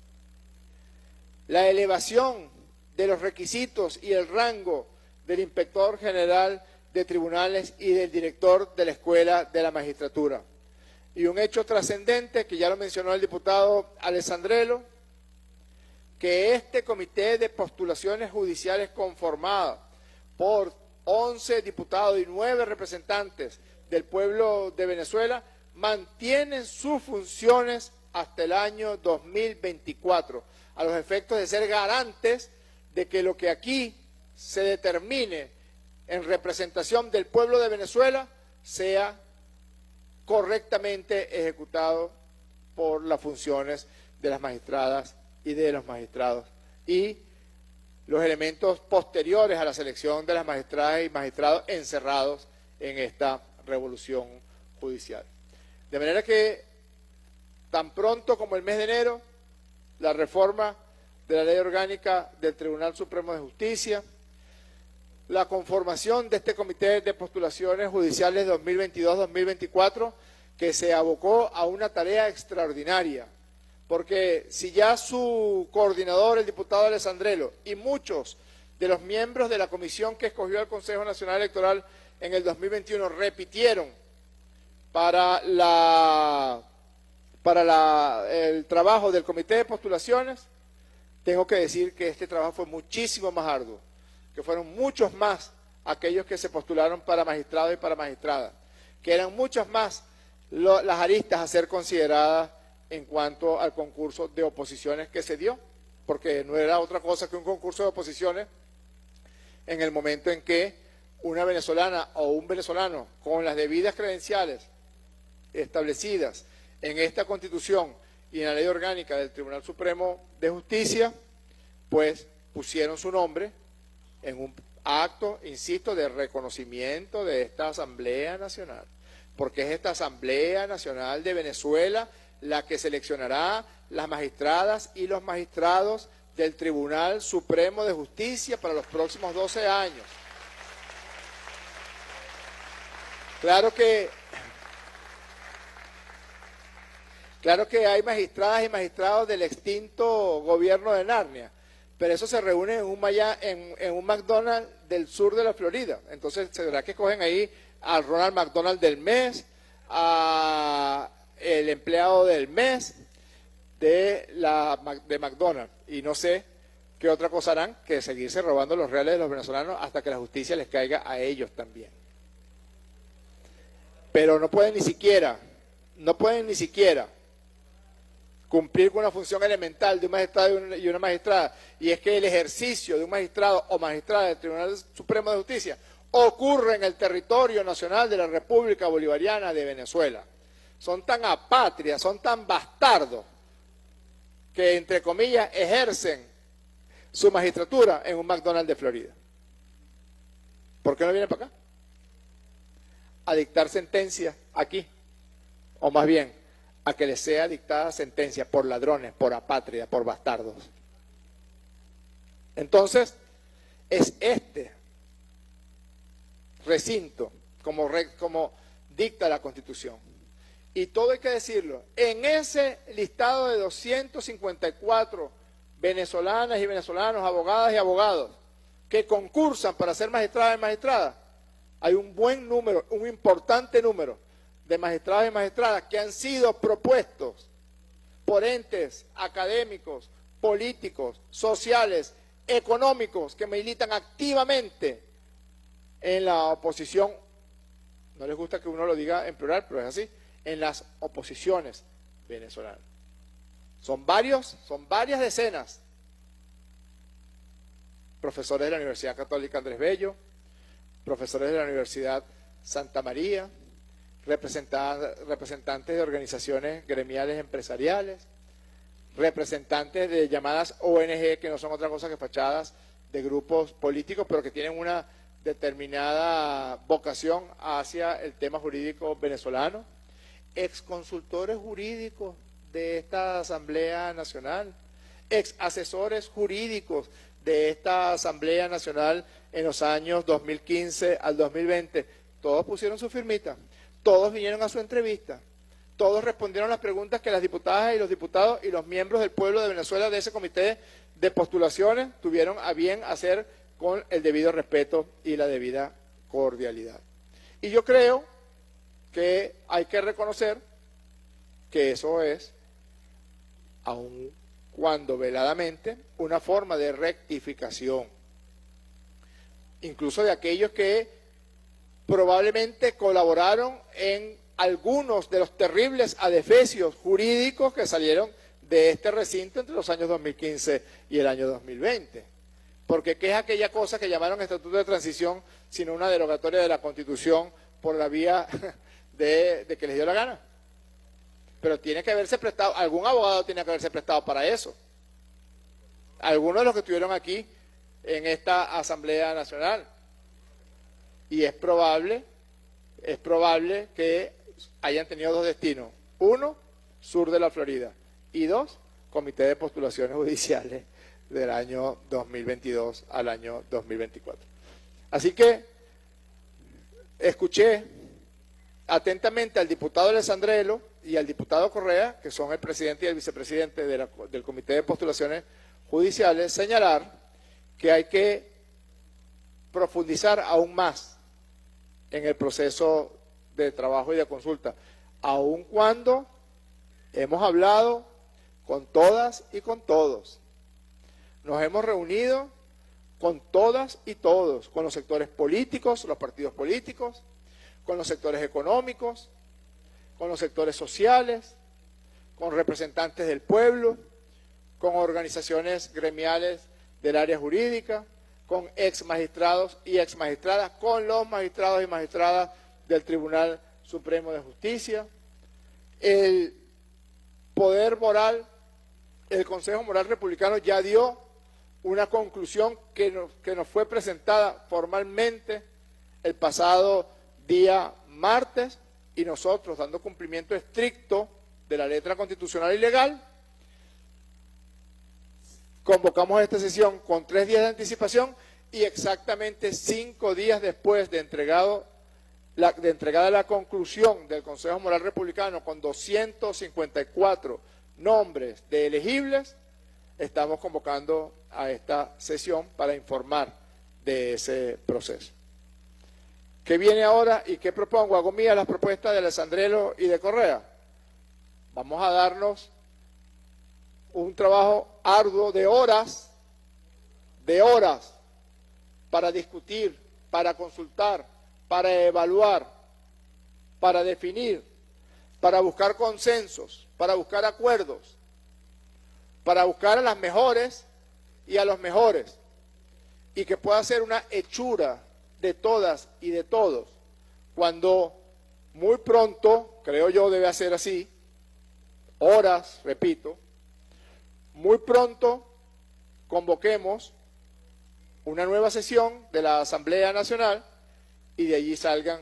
La elevación de los requisitos y el rango del Inspector General de Tribunales y del director de la Escuela de la Magistratura. Y un hecho trascendente, que ya lo mencionó el diputado Alessandrello, que este comité de postulaciones judiciales conformado por once diputados y nueve representantes del pueblo de Venezuela mantienen sus funciones hasta el año dos mil veinticuatro, a los efectos de ser garantes de que lo que aquí se determine en representación del pueblo de Venezuela sea correctamente ejecutado por las funciones de las magistradas y de los magistrados y los elementos posteriores a la selección de las magistradas y magistrados encerrados en esta revolución judicial. De manera que tan pronto como el mes de enero, la reforma de la Ley Orgánica del Tribunal Supremo de Justicia, la conformación de este Comité de Postulaciones Judiciales dos mil veintidós dos mil veinticuatro, que se abocó a una tarea extraordinaria, porque si ya su coordinador, el diputado Alessandrello, y muchos de los miembros de la comisión que escogió el Consejo Nacional Electoral en el dos mil veintiuno repitieron para, la, para la, el trabajo del Comité de Postulaciones, tengo que decir que este trabajo fue muchísimo más arduo, que fueron muchos más aquellos que se postularon para magistrados y para magistradas, que eran muchas más lo, las aristas a ser consideradas en cuanto al concurso de oposiciones que se dio, porque no era otra cosa que un concurso de oposiciones en el momento en que una venezolana o un venezolano con las debidas credenciales establecidas en esta Constitución y en la Ley Orgánica del Tribunal Supremo de Justicia, pues pusieron su nombre en un acto, insisto, de reconocimiento de esta Asamblea Nacional, porque es esta Asamblea Nacional de Venezuela la que seleccionará las magistradas y los magistrados del Tribunal Supremo de Justicia para los próximos doce años. Claro que, claro que hay magistradas y magistrados del extinto gobierno de Narnia, pero eso se reúne en un, Maya, en, en un McDonald's del sur de la Florida. Entonces, se verá que escogen ahí al Ronald McDonald del mes, a el empleado del mes de, la, de McDonald's. Y no sé qué otra cosa harán que seguirse robando los reales de los venezolanos hasta que la justicia les caiga a ellos también. Pero no pueden ni siquiera no pueden ni siquiera cumplir con una función elemental de un magistrado y una, y una magistrada, y es que el ejercicio de un magistrado o magistrada del Tribunal Supremo de Justicia ocurre en el territorio nacional de la República Bolivariana de Venezuela. Son tan apátridas, son tan bastardos, que, entre comillas, ejercen su magistratura en un McDonald's de Florida. ¿Por qué no vienen para acá? A dictar sentencia aquí, o más bien, a que les sea dictada sentencia por ladrones, por apátridas, por bastardos. Entonces, es este recinto, como, re, como dicta la Constitución. Y todo hay que decirlo, en ese listado de doscientos cincuenta y cuatro venezolanas y venezolanos, abogadas y abogados, que concursan para ser magistradas y magistradas, hay un buen número, un importante número de magistrados y magistradas que han sido propuestos por entes académicos, políticos, sociales, económicos, que militan activamente en la oposición. No les gusta que uno lo diga en plural, pero es así, en las oposiciones venezolanas. Son varios, son varias decenas. Profesores de la Universidad Católica Andrés Bello, profesores de la Universidad Santa María, representantes de organizaciones gremiales empresariales, representantes de llamadas O N G, que no son otra cosa que fachadas de grupos políticos, pero que tienen una determinada vocación hacia el tema jurídico venezolano, exconsultores jurídicos de esta Asamblea Nacional, ex asesores jurídicos de esta Asamblea Nacional en los años dos mil quince al dos mil veinte, todos pusieron su firmita, todos vinieron a su entrevista, todos respondieron las preguntas que las diputadas y los diputados y los miembros del pueblo de Venezuela de ese comité de postulaciones tuvieron a bien hacer con el debido respeto y la debida cordialidad. Y yo creo que hay que reconocer que eso es, aun cuando veladamente, una forma de rectificación, incluso de aquellos que probablemente colaboraron en algunos de los terribles adefesios jurídicos que salieron de este recinto entre los años dos mil quince y el año dos mil veinte. Porque ¿qué es aquella cosa que llamaron Estatuto de Transición, sino una derogatoria de la Constitución por la vía de, de que les dio la gana? Pero tiene que haberse prestado, algún abogado tiene que haberse prestado para eso. Algunos de los que estuvieron aquí en esta Asamblea Nacional. Y es probable, es probable que hayan tenido dos destinos. Uno, sur de la Florida. Y dos, Comité de Postulaciones Judiciales del año dos mil veintidós al año dos mil veinticuatro. Así que escuché atentamente al diputado Alessandrelo y al diputado Correa, que son el presidente y el vicepresidente de la, del Comité de Postulaciones Judiciales, señalar que hay que profundizar aún más en el proceso de trabajo y de consulta, aun cuando hemos hablado con todas y con todos. Nos hemos reunido con todas y todos, con los sectores políticos, los partidos políticos, con los sectores económicos, con los sectores sociales, con representantes del pueblo, con organizaciones gremiales del área jurídica, con ex magistrados y ex magistradas, con los magistrados y magistradas del Tribunal Supremo de Justicia. El poder moral, el Consejo Moral Republicano ya dio una conclusión que nos, que nos fue presentada formalmente el pasado día martes, y nosotros, dando cumplimiento estricto de la letra constitucional y legal, convocamos esta sesión con tres días de anticipación y exactamente cinco días después de, entregado, la, de entregada la conclusión del Consejo Moral Republicano con doscientos cincuenta y cuatro nombres de elegibles, estamos convocando a esta sesión para informar de ese proceso. ¿Qué viene ahora y qué propongo? Hago mía las propuestas de Alessandrelo y de Correa. Vamos a darnos un trabajo arduo de horas, de horas, para discutir, para consultar, para evaluar, para definir para buscar consensos, para buscar acuerdos, para buscar a las mejores y a los mejores, y que pueda ser una hechura de todas y de todos, cuando muy pronto, creo yo debe ser así, horas, repito, muy pronto convoquemos una nueva sesión de la Asamblea Nacional y de allí salgan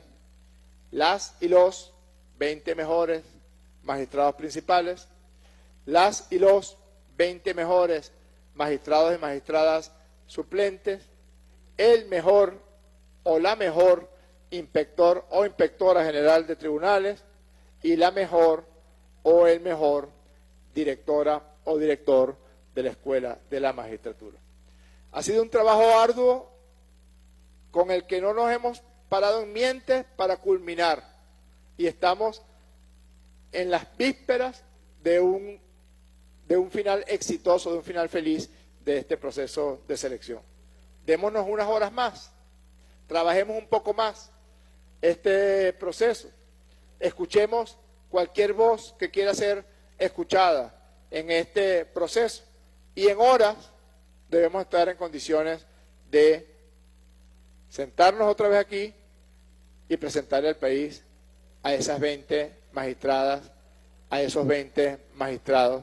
las y los veinte mejores magistrados principales, las y los veinte mejores magistrados y magistradas suplentes, el mejor o la mejor inspector o inspectora general de tribunales y la mejor o el mejor directora o director de la Escuela de la Magistratura. Ha sido un trabajo arduo con el que no nos hemos parado en mientes para culminar y estamos en las vísperas de un, de un final exitoso, de un final feliz de este proceso de selección. Démonos unas horas más, trabajemos un poco más este proceso, escuchemos cualquier voz que quiera ser escuchada en este proceso y en horas debemos estar en condiciones de sentarnos otra vez aquí y presentarle al país a esas veinte magistradas, a esos veinte magistrados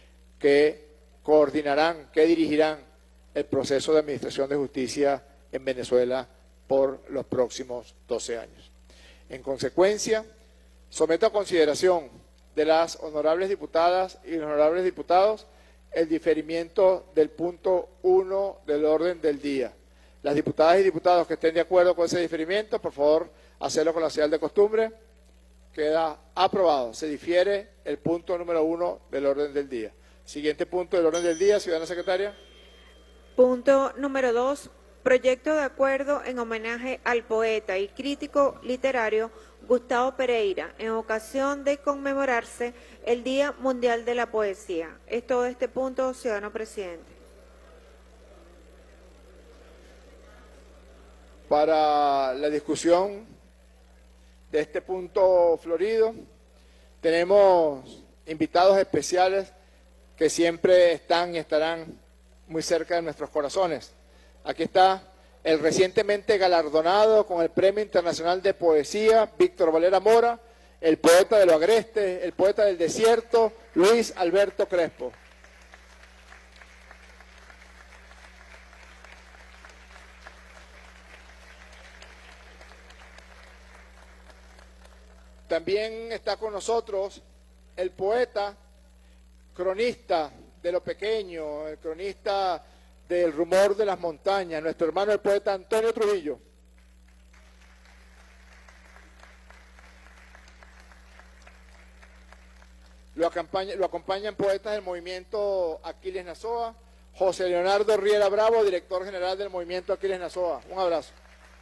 que coordinarán, que dirigirán el proceso de administración de justicia en Venezuela por los próximos doce años. En consecuencia, someto a consideración de las honorables diputadas y los honorables diputados el diferimiento del punto uno del orden del día. Las diputadas y diputados que estén de acuerdo con ese diferimiento, por favor, hacerlo con la señal de costumbre. Queda aprobado. Se difiere el punto número uno del orden del día. Siguiente punto del orden del día, ciudadana secretaria. Punto número dos. Proyecto de acuerdo en homenaje al poeta y crítico literario Gustavo Pereira, en ocasión de conmemorarse el Día Mundial de la Poesía. Es todo este punto, ciudadano presidente. Para la discusión de este punto florido, tenemos invitados especiales que siempre están y estarán muy cerca de nuestros corazones. Aquí está el recientemente galardonado con el Premio Internacional de Poesía, Víctor Valera Mora, el poeta de lo agreste, el poeta del desierto, Luis Alberto Crespo. También está con nosotros el poeta, cronista de lo pequeño, el cronista del rumor de las montañas, nuestro hermano el poeta Antonio Trujillo. Lo acompañan, lo acompañan poetas del movimiento Aquiles Nazoa, José Leonardo Riera Bravo, director general del movimiento Aquiles Nazoa. Un abrazo.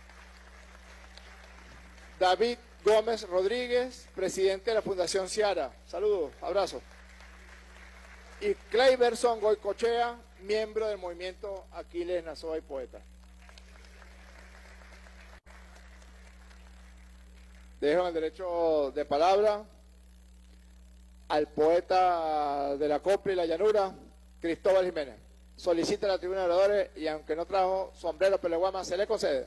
David Gómez Rodríguez, presidente de la Fundación Ciara. Saludos, abrazo. Y Clayberson Goicochea, miembro del movimiento Aquiles Nazoa y poeta. Dejo el derecho de palabra al poeta de la copla y la llanura, Cristóbal Jiménez. Solicita la tribuna de oradores y aunque no trajo sombrero peleguama, se le concede.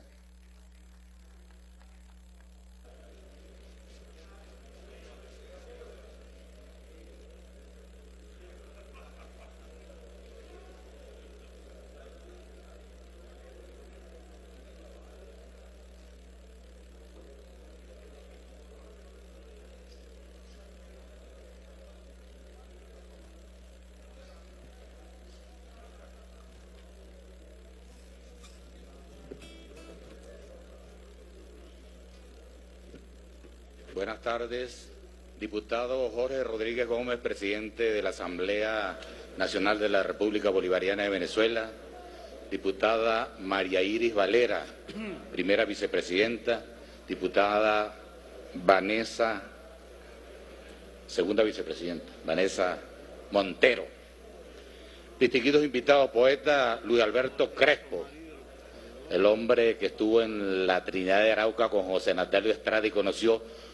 Buenas tardes, diputado Jorge Rodríguez Gómez, presidente de la Asamblea Nacional de la República Bolivariana de Venezuela, diputada María Iris Valera, primera vicepresidenta, diputada Vanessa, segunda vicepresidenta, Vanessa Montero, distinguidos invitados, poeta Luis Alberto Crespo, el hombre que estuvo en la Trinidad de Arauca con José Natalio Estrada y conoció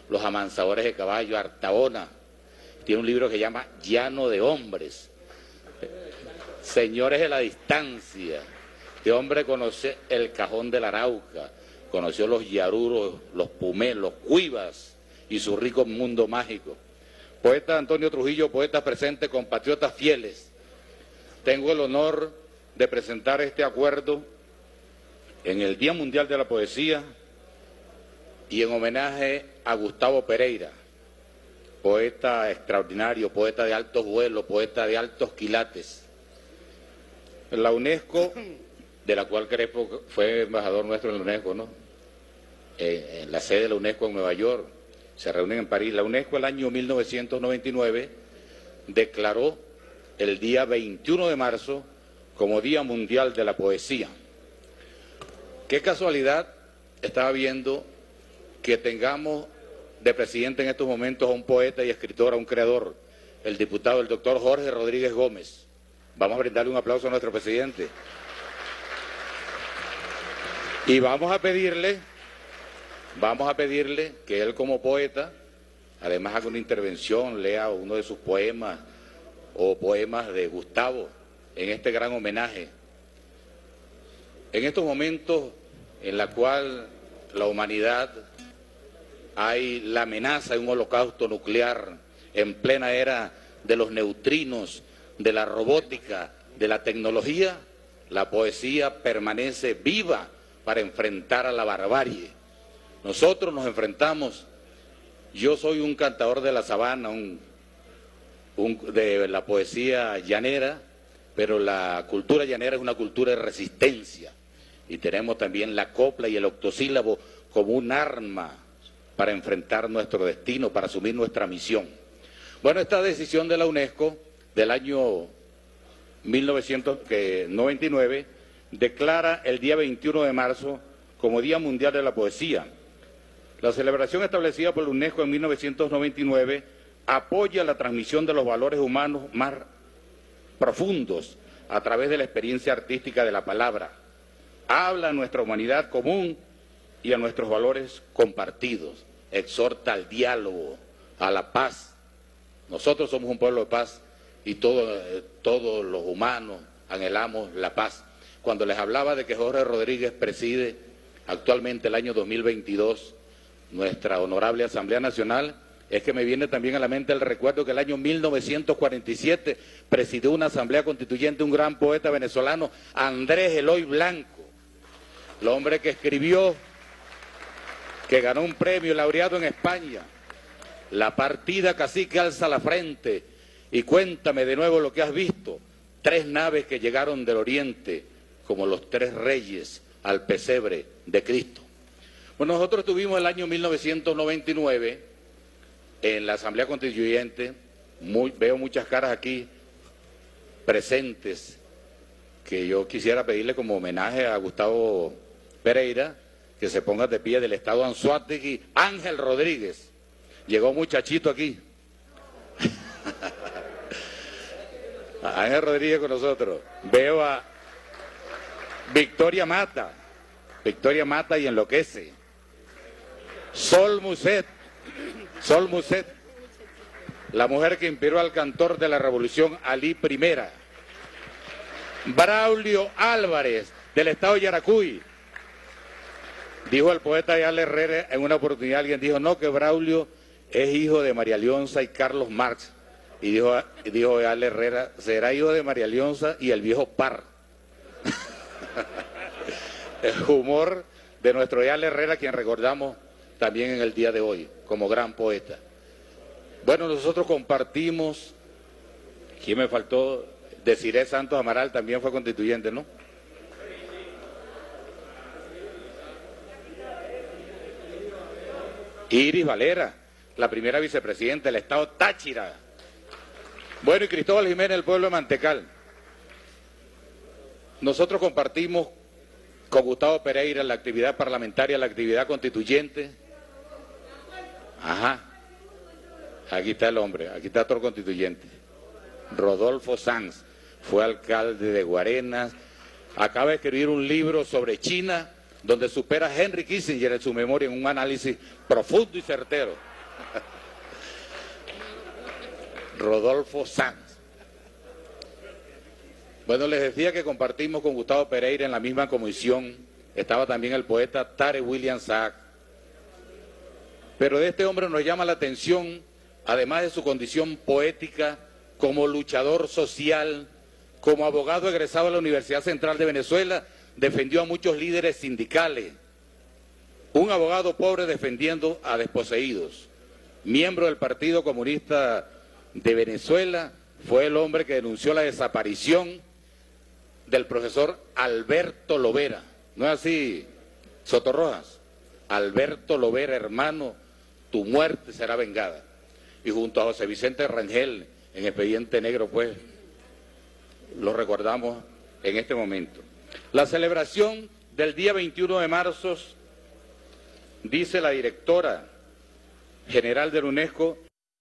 los amansadores de caballo, Artaona. Tiene un libro que se llama Llano de Hombres. Señores de la Distancia. Este hombre conoce el Cajón del Arauca, conoció los yaruros, los pumés, los cuivas y su rico mundo mágico. Poeta Antonio Trujillo, poetas presentes, compatriotas fieles. Tengo el honor de presentar este acuerdo en el Día Mundial de la Poesía y en homenaje a Gustavo Pereira, poeta extraordinario, poeta de altos vuelos, poeta de altos quilates. La UNESCO, de la cual Crespo fue embajador nuestro en la UNESCO, ¿no? Eh, en la sede de la UNESCO en Nueva York, se reúnen en París. La UNESCO el año mil novecientos noventa y nueve declaró el día veintiuno de marzo como Día Mundial de la Poesía. Qué casualidad, estaba viendo que tengamos de presidente en estos momentos a un poeta y escritor, a un creador, el diputado, el doctor Jorge Rodríguez Gómez. Vamos a brindarle un aplauso a nuestro presidente. Y vamos a pedirle, vamos a pedirle que él como poeta, además haga una intervención, lea uno de sus poemas o poemas de Gustavo en este gran homenaje. En estos momentos en la cual la humanidad hay la amenaza de un holocausto nuclear en plena era de los neutrinos, de la robótica, de la tecnología, la poesía permanece viva para enfrentar a la barbarie. Nosotros nos enfrentamos, yo soy un cantador de la sabana, un, un, de la poesía llanera, pero la cultura llanera es una cultura de resistencia y tenemos también la copla y el octosílabo como un arma para enfrentar nuestro destino, para asumir nuestra misión. Bueno, esta decisión de la UNESCO del año mil novecientos noventa y nueve declara el día veintiuno de marzo como Día Mundial de la Poesía. La celebración establecida por la UNESCO en mil novecientos noventa y nueve apoya la transmisión de los valores humanos más profundos a través de la experiencia artística de la palabra. Habla a nuestra humanidad común y a nuestros valores compartidos. Exhorta al diálogo, a la paz. Nosotros somos un pueblo de paz y todo, eh, todos los humanos anhelamos la paz. Cuando les hablaba de que Jorge Rodríguez preside actualmente el año dos mil veintidós nuestra honorable Asamblea Nacional, es que me viene también a la mente el recuerdo que el año mil novecientos cuarenta y siete presidió una asamblea constituyente un gran poeta venezolano, Andrés Eloy Blanco, el hombre que escribió, que ganó un premio laureado en España, La partida cacique alza la frente y cuéntame de nuevo lo que has visto, tres naves que llegaron del oriente como los tres reyes al pesebre de Cristo. Bueno, nosotros tuvimos el año mil novecientos noventa y nueve en la Asamblea Constituyente, muy, veo muchas caras aquí presentes, que yo quisiera pedirle como homenaje a Gustavo Pereira, que se ponga de pie del Estado Anzoátegui, Ángel Rodríguez, llegó muchachito aquí, Ángel Rodríguez con nosotros, veo a Victoria Mata, Victoria Mata y enloquece, Sol Muset, Sol Muset, la mujer que inspiró al cantor de la Revolución Ali Primera, Braulio Álvarez, del estado de Yaracuy. Dijo el poeta Yale Herrera en una oportunidad, alguien dijo, no, que Braulio es hijo de María Leonza y Carlos Marx. Y dijo, dijo Yale Herrera, será hijo de María Leonza y el viejo Par. El humor de nuestro Yale Herrera, quien recordamos también en el día de hoy, como gran poeta. Bueno, nosotros compartimos, ¿quién me faltó? Desiré Santos Amaral también fue constituyente, ¿no? Iris Valera, la primera vicepresidenta del estado Táchira. Bueno, y Cristóbal Jiménez, del pueblo de Mantecal. Nosotros compartimos con Gustavo Pereira la actividad parlamentaria, la actividad constituyente. Ajá, aquí está el hombre, aquí está otro constituyente. Rodolfo Sanz, fue alcalde de Guarenas, acaba de escribir un libro sobre China, donde supera a Henry Kissinger en su memoria en un análisis profundo y certero. Rodolfo Sanz. Bueno, les decía que compartimos con Gustavo Pereira en la misma comisión. Estaba también el poeta Tare William Sack. Pero de este hombre nos llama la atención, además de su condición poética, como luchador social, como abogado egresado de la Universidad Central de Venezuela, defendió a muchos líderes sindicales. Un abogado pobre defendiendo a desposeídos. Miembro del Partido Comunista de Venezuela, fue el hombre que denunció la desaparición del profesor Alberto Lovera. ¿No es así, Sotorrojas? Alberto Lovera, hermano, tu muerte será vengada. Y junto a José Vicente Rangel, en Expediente Negro, pues, lo recordamos en este momento. La celebración del día veintiuno de marzo, dice la directora general de la UNESCO,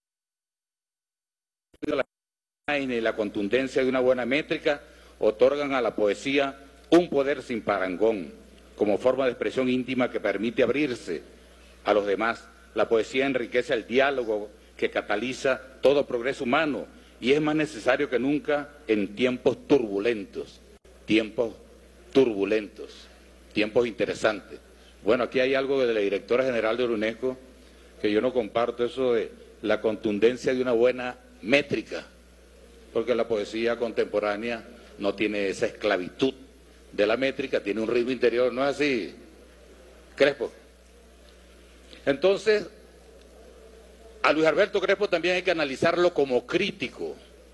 y la contundencia de una buena métrica otorgan a la poesía un poder sin parangón, como forma de expresión íntima que permite abrirse a los demás. La poesía enriquece el diálogo que cataliza todo progreso humano y es más necesario que nunca en tiempos turbulentos, tiempos turbulentos, tiempos interesantes. Bueno, aquí hay algo de la directora general de la UNESCO que yo no comparto, eso de la contundencia de una buena métrica, porque la poesía contemporánea no tiene esa esclavitud de la métrica, tiene un ritmo interior, ¿no es así, Crespo? Entonces, a Luis Alberto Crespo también hay que analizarlo como crítico.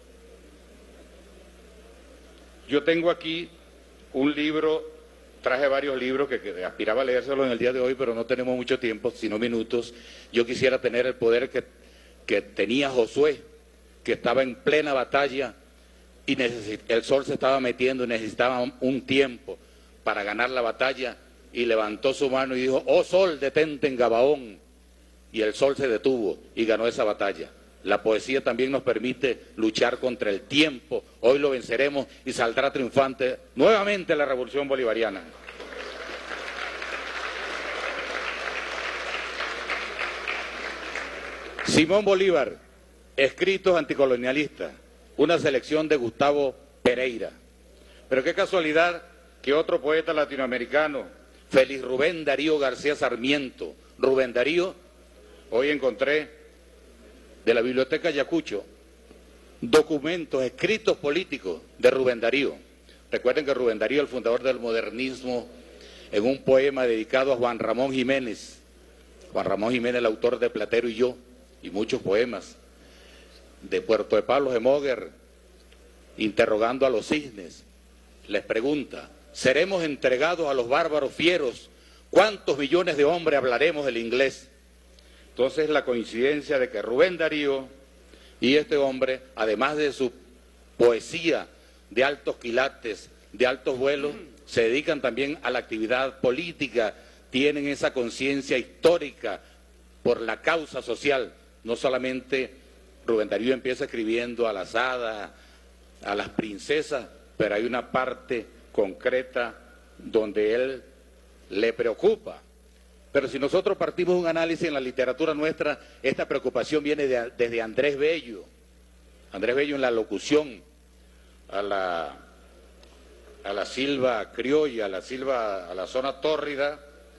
Yo tengo aquí un libro, traje varios libros que, que aspiraba a leérselos en el día de hoy, pero no tenemos mucho tiempo, sino minutos. Yo quisiera tener el poder que, que tenía Josué, que estaba en plena batalla y el sol se estaba metiendo y necesitaba un tiempo para ganar la batalla, y levantó su mano y dijo: oh sol, detente en Gabaón, y el sol se detuvo y ganó esa batalla. La poesía también nos permite luchar contra el tiempo. Hoy lo venceremos y saldrá triunfante nuevamente la revolución bolivariana. Simón Bolívar, escritos anticolonialistas, una selección de Gustavo Pereira. Pero qué casualidad que otro poeta latinoamericano, Félix Rubén Darío García Sarmiento, Rubén Darío, hoy encontré de la Biblioteca Ayacucho documentos, escritos políticos de Rubén Darío. Recuerden que Rubén Darío, el fundador del modernismo, en un poema dedicado a Juan Ramón Jiménez, Juan Ramón Jiménez, el autor de Platero y yo, y muchos poemas, de Puerto de Palos de Moguer, interrogando a los cisnes, les pregunta: ¿seremos entregados a los bárbaros fieros? ¿Cuántos millones de hombres hablaremos el inglés? Entonces la coincidencia de que Rubén Darío y este hombre, además de su poesía de altos quilates, de altos vuelos, se dedican también a la actividad política, tienen esa conciencia histórica por la causa social. No solamente Rubén Darío empieza escribiendo a las hadas, a las princesas, pero hay una parte concreta donde él le preocupa. Pero si nosotros partimos de un análisis en la literatura nuestra, esta preocupación viene de, desde Andrés Bello. Andrés Bello en la locución a la, a la silva criolla, a la silva, a la zona tórrida,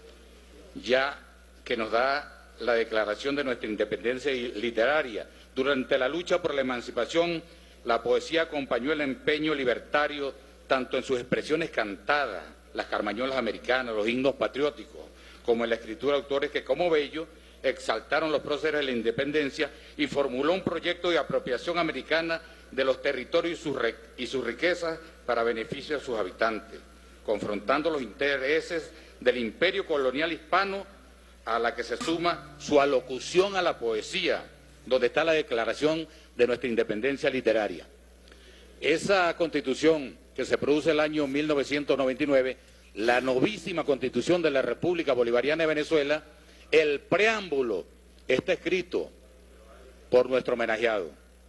ya que nos da la declaración de nuestra independencia literaria. Durante la lucha por la emancipación, la poesía acompañó el empeño libertario tanto en sus expresiones cantadas, las carmañolas americanas, los himnos patrióticos, como en la escritura de autores que, como Bello, exaltaron los próceres de la independencia y formuló un proyecto de apropiación americana de los territorios y sus, y sus riquezas para beneficio de sus habitantes, confrontando los intereses del imperio colonial hispano, a la que se suma su alocución a la poesía, donde está la declaración de nuestra independencia literaria. Esa constitución que se produce el año mil novecientos noventa y nueve, la novísima constitución de la República Bolivariana de Venezuela, el preámbulo está escrito por nuestro homenajeado.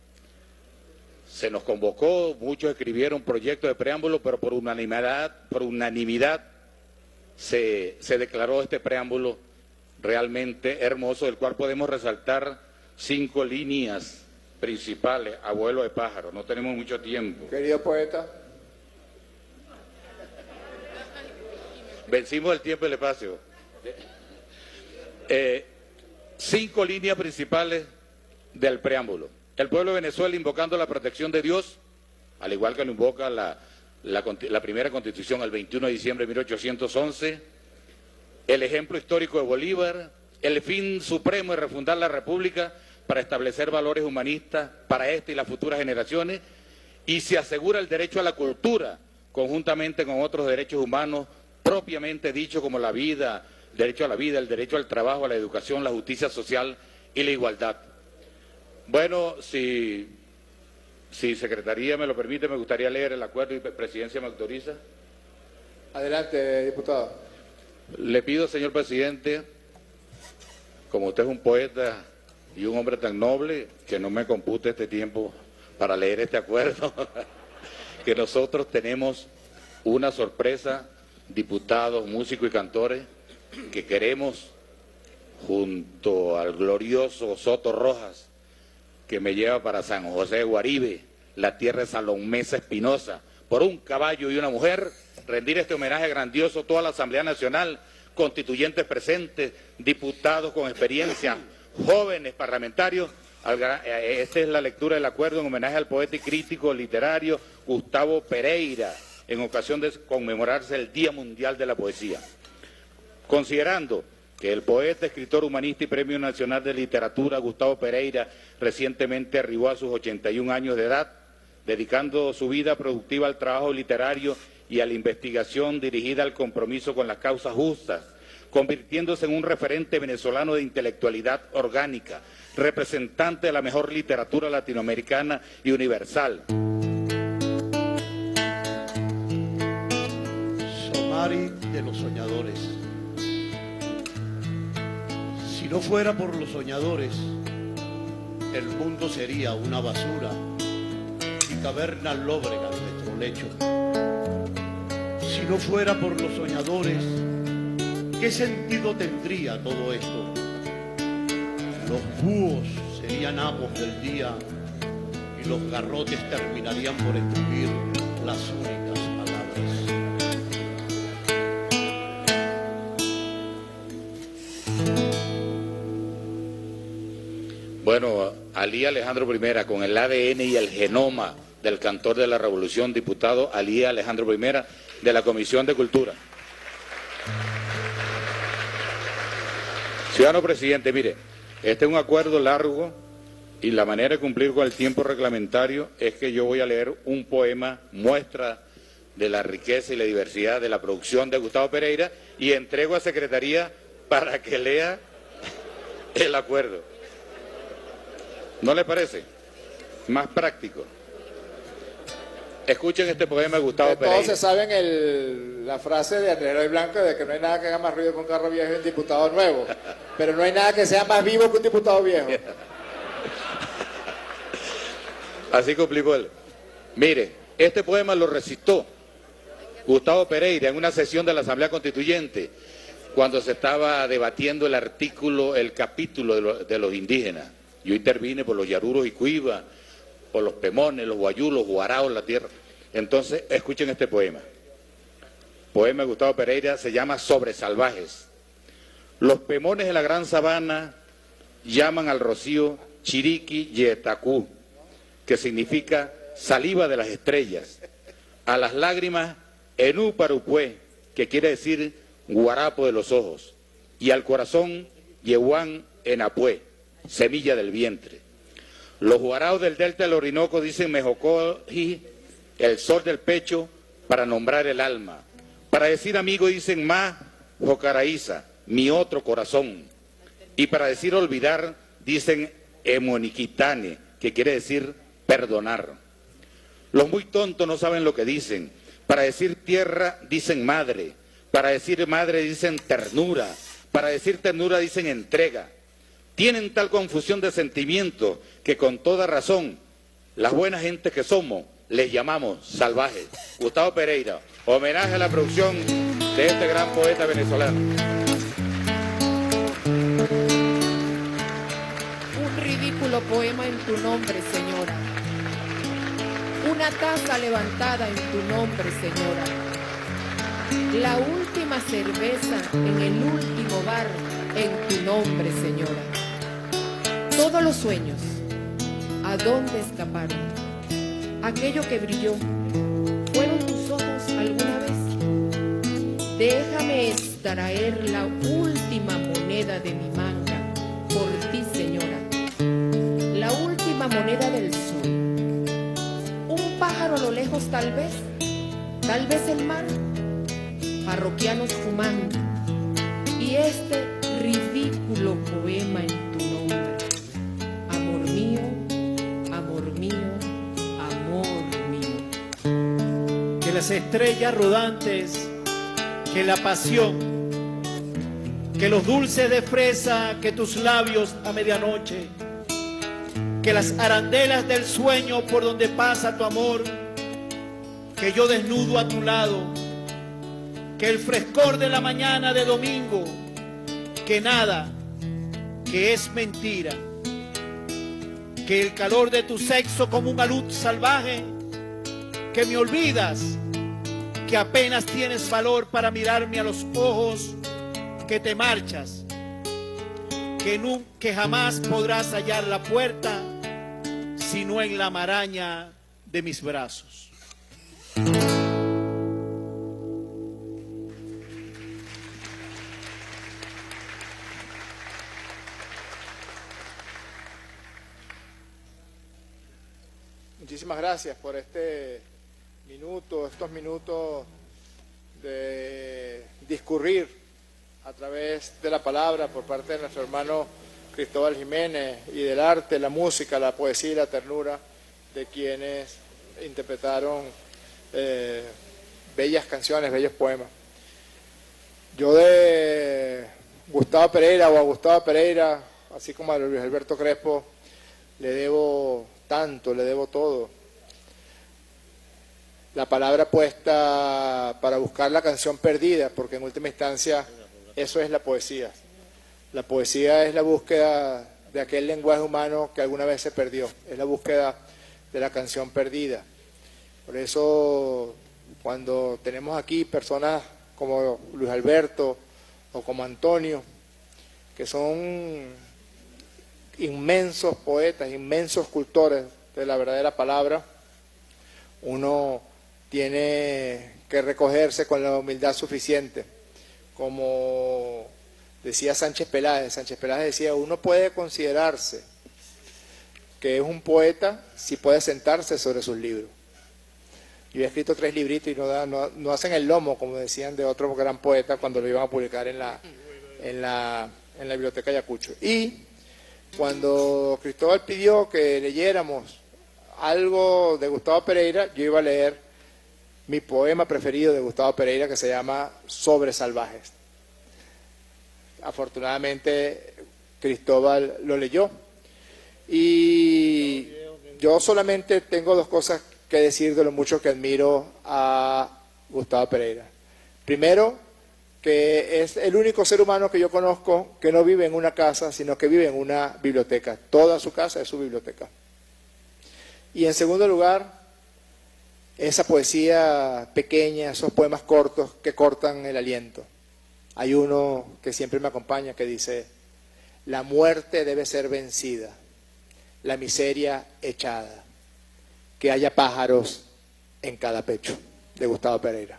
Se nos convocó, muchos escribieron proyectos de preámbulo, pero por unanimidad, por unanimidad se, se declaró este preámbulo realmente hermoso, del cual podemos resaltar cinco líneas principales a vuelo de pájaro. No tenemos mucho tiempo. Querido poeta. Vencimos el tiempo y el espacio. Eh, cinco líneas principales del preámbulo. El pueblo de Venezuela invocando la protección de Dios, al igual que lo invoca la, la, la primera constitución el veintiuno de diciembre de mil ochocientos once, el ejemplo histórico de Bolívar, el fin supremo de refundar la República para establecer valores humanistas para esta y las futuras generaciones, y se asegura el derecho a la cultura, conjuntamente con otros derechos humanos propiamente dichos como la vida, el derecho a la vida, el derecho al trabajo, a la educación, la justicia social y la igualdad. Bueno, si, si Secretaría me lo permite, me gustaría leer el acuerdo y Presidencia me autoriza. Adelante, diputado. Le pido, señor presidente, como usted es un poeta y un hombre tan noble, que no me compute este tiempo para leer este acuerdo, que nosotros tenemos una sorpresa, diputados, músicos y cantores, que queremos, junto al glorioso Soto Rojas, que me lleva para San José de Guaribe, la tierra de Salón Mesa Espinosa, por un caballo y una mujer, rendir este homenaje grandioso a toda la Asamblea Nacional, constituyentes presentes, diputados con experiencia, jóvenes parlamentarios. Esta es la lectura del acuerdo en homenaje al poeta y crítico literario Gustavo Pereira, en ocasión de conmemorarse el Día Mundial de la Poesía. Considerando que el poeta, escritor, humanista y Premio Nacional de Literatura Gustavo Pereira recientemente arribó a sus ochenta y un años de edad, dedicando su vida productiva al trabajo literario y a la investigación dirigida al compromiso con las causas justas, convirtiéndose en un referente venezolano de intelectualidad orgánica, representante de la mejor literatura latinoamericana y universal. Somari de los soñadores. Si no fuera por los soñadores, el mundo sería una basura y cavernas lóbregas nuestro lecho. Si no fuera por los soñadores, ¿qué sentido tendría todo esto? Los búhos serían amos del día y los garrotes terminarían por escribir las únicas palabras. Bueno, Alí Alejandro Primera, con el A D N y el genoma del cantor de la Revolución, diputado Alí Alejandro Primera, de la Comisión de Cultura. Ciudadano presidente, mire, este es un acuerdo largo y la manera de cumplir con el tiempo reglamentario es que yo voy a leer un poema, muestra de la riqueza y la diversidad de la producción de Gustavo Pereira, y entrego a Secretaría para que lea el acuerdo. ¿No le parece? Más práctico. Escuchen este poema de Gustavo Que Pereira. todos se saben el, la frase de Andrés Eloy Blanco de que no hay nada que haga más ruido que un carro viejo y un diputado nuevo. Pero no hay nada que sea más vivo que un diputado viejo. Así complicó él. Mire, este poema lo recitó Gustavo Pereira en una sesión de la Asamblea Constituyente cuando se estaba debatiendo el artículo, el capítulo de, lo, de los indígenas. Yo intervine por los yaruros y cuivas, por los pemones, los guayú, los guaraos, la tierra. Entonces, escuchen este poema. Poema de Gustavo Pereira, se llama Sobre Salvajes. Los pemones de la gran sabana llaman al rocío Chiriqui Yetacú, que significa saliva de las estrellas. A las lágrimas, Enú Parupue, que quiere decir guarapo de los ojos. Y al corazón, Yehuán Enapue, semilla del vientre. Los guaraos del delta del Orinoco dicen Mejocoji, el sol del pecho, para nombrar el alma. Para decir amigo dicen Ma Jocaraíza, mi otro corazón. Y para decir olvidar dicen Emoniquitane, que quiere decir perdonar. Los muy tontos no saben lo que dicen. Para decir tierra dicen madre. Para decir madre dicen ternura. Para decir ternura dicen entrega. Tienen tal confusión de sentimientos que con toda razón, las buenas gentes que somos, les llamamos salvajes. Gustavo Pereira, homenaje a la producción de este gran poeta venezolano. ridículo poema en tu nombre, señora. Una taza levantada en tu nombre, señora. La última cerveza en el último bar en tu nombre, señora. Todos los sueños, ¿a dónde escaparon? Aquello que brilló, ¿fueron tus ojos alguna vez? Déjame extraer la última moneda de mi manga por ti, señora. La última moneda del sol. Un pájaro a lo lejos tal vez, tal vez el mar. Parroquianos fumando. Y este ridículo poema en tu nombre. Amor mío, amor mío, amor mío. Que las estrellas rodantes, que la pasión, que los dulces de fresa, que tus labios a medianoche, que las arandelas del sueño por donde pasa tu amor, que yo desnudo a tu lado, que el frescor de la mañana de domingo, que nada, que es mentira, que el calor de tu sexo como una luz salvaje, que me olvidas, que apenas tienes valor para mirarme a los ojos, que te marchas, que, nunca, que jamás podrás hallar la puerta, sino en la maraña de mis brazos. Muchísimas gracias por este minuto, estos minutos de discurrir a través de la palabra por parte de nuestro hermano Cristóbal Jiménez y del arte, la música, la poesía y la ternura de quienes interpretaron eh, bellas canciones, bellos poemas. Yo de Gustavo Pereira o a Gustavo Pereira, así como a Luis Alberto Crespo, le debo tanto, le debo todo. La palabra puesta para buscar la canción perdida, porque en última instancia eso es la poesía. La poesía es la búsqueda de aquel lenguaje humano que alguna vez se perdió, es la búsqueda de la canción perdida. Por eso, cuando tenemos aquí personas como Luis Alberto o como Antonio, que son inmensos poetas, inmensos cultores de la verdadera palabra, uno tiene que recogerse con la humildad suficiente. Como decía Sánchez Peláez, Sánchez Peláez decía, uno puede considerarse que es un poeta si puede sentarse sobre sus libros. Yo he escrito tres libritos y no, da, no, no hacen el lomo, como decían de otro gran poeta cuando lo iban a publicar en la, en la, en la biblioteca Ayacucho. Y cuando Cristóbal pidió que leyéramos algo de Gustavo Pereira, yo iba a leer mi poema preferido de Gustavo Pereira, que se llama Sobre Salvajes. Afortunadamente Cristóbal lo leyó. Y yo solamente tengo dos cosas que decir de lo mucho que admiro a Gustavo Pereira. Primero, que es el único ser humano que yo conozco que no vive en una casa, sino que vive en una biblioteca. Toda su casa es su biblioteca. Y en segundo lugar, esa poesía pequeña, esos poemas cortos que cortan el aliento. Hay uno que siempre me acompaña que dice, la muerte debe ser vencida, la miseria echada, que haya pájaros en cada pecho, de Gustavo Pereira.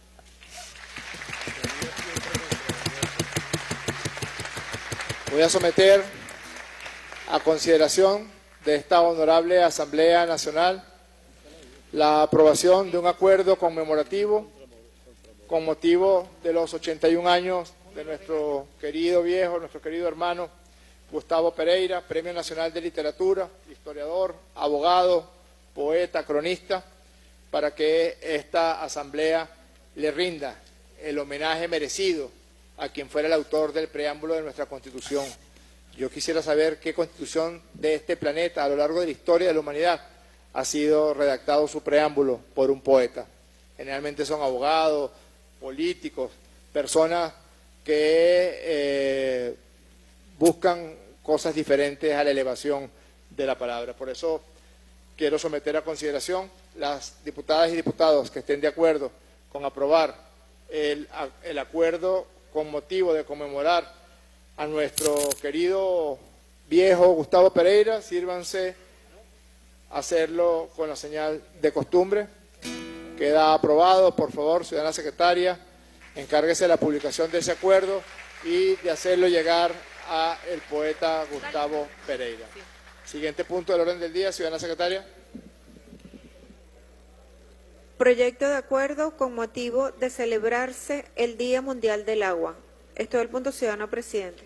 Voy a someter a consideración de esta honorable Asamblea Nacional la aprobación de un acuerdo conmemorativo con motivo de los ochenta y un años de nuestro querido viejo, nuestro querido hermano Gustavo Pereira, Premio Nacional de Literatura, historiador, abogado, poeta, cronista, para que esta asamblea le rinda el homenaje merecido a quien fuera el autor del preámbulo de nuestra Constitución. Yo quisiera saber qué Constitución de este planeta a lo largo de la historia de la humanidad ha sido redactado su preámbulo por un poeta. Generalmente son abogados, políticos, personas que eh, buscan cosas diferentes a la elevación de la palabra. Por eso quiero someter a consideración las diputadas y diputados que estén de acuerdo con aprobar el, el acuerdo con motivo de conmemorar a nuestro querido viejo Gustavo Pereira. Sírvanse a hacerlo con la señal de costumbre. Queda aprobado. Por favor, ciudadana secretaria, encárguese de la publicación de ese acuerdo y de hacerlo llegar a el poeta Gustavo Pereira. Siguiente punto del orden del día, ciudadana secretaria. Proyecto de acuerdo con motivo de celebrarse el Día Mundial del Agua. Esto es el punto, ciudadano presidente.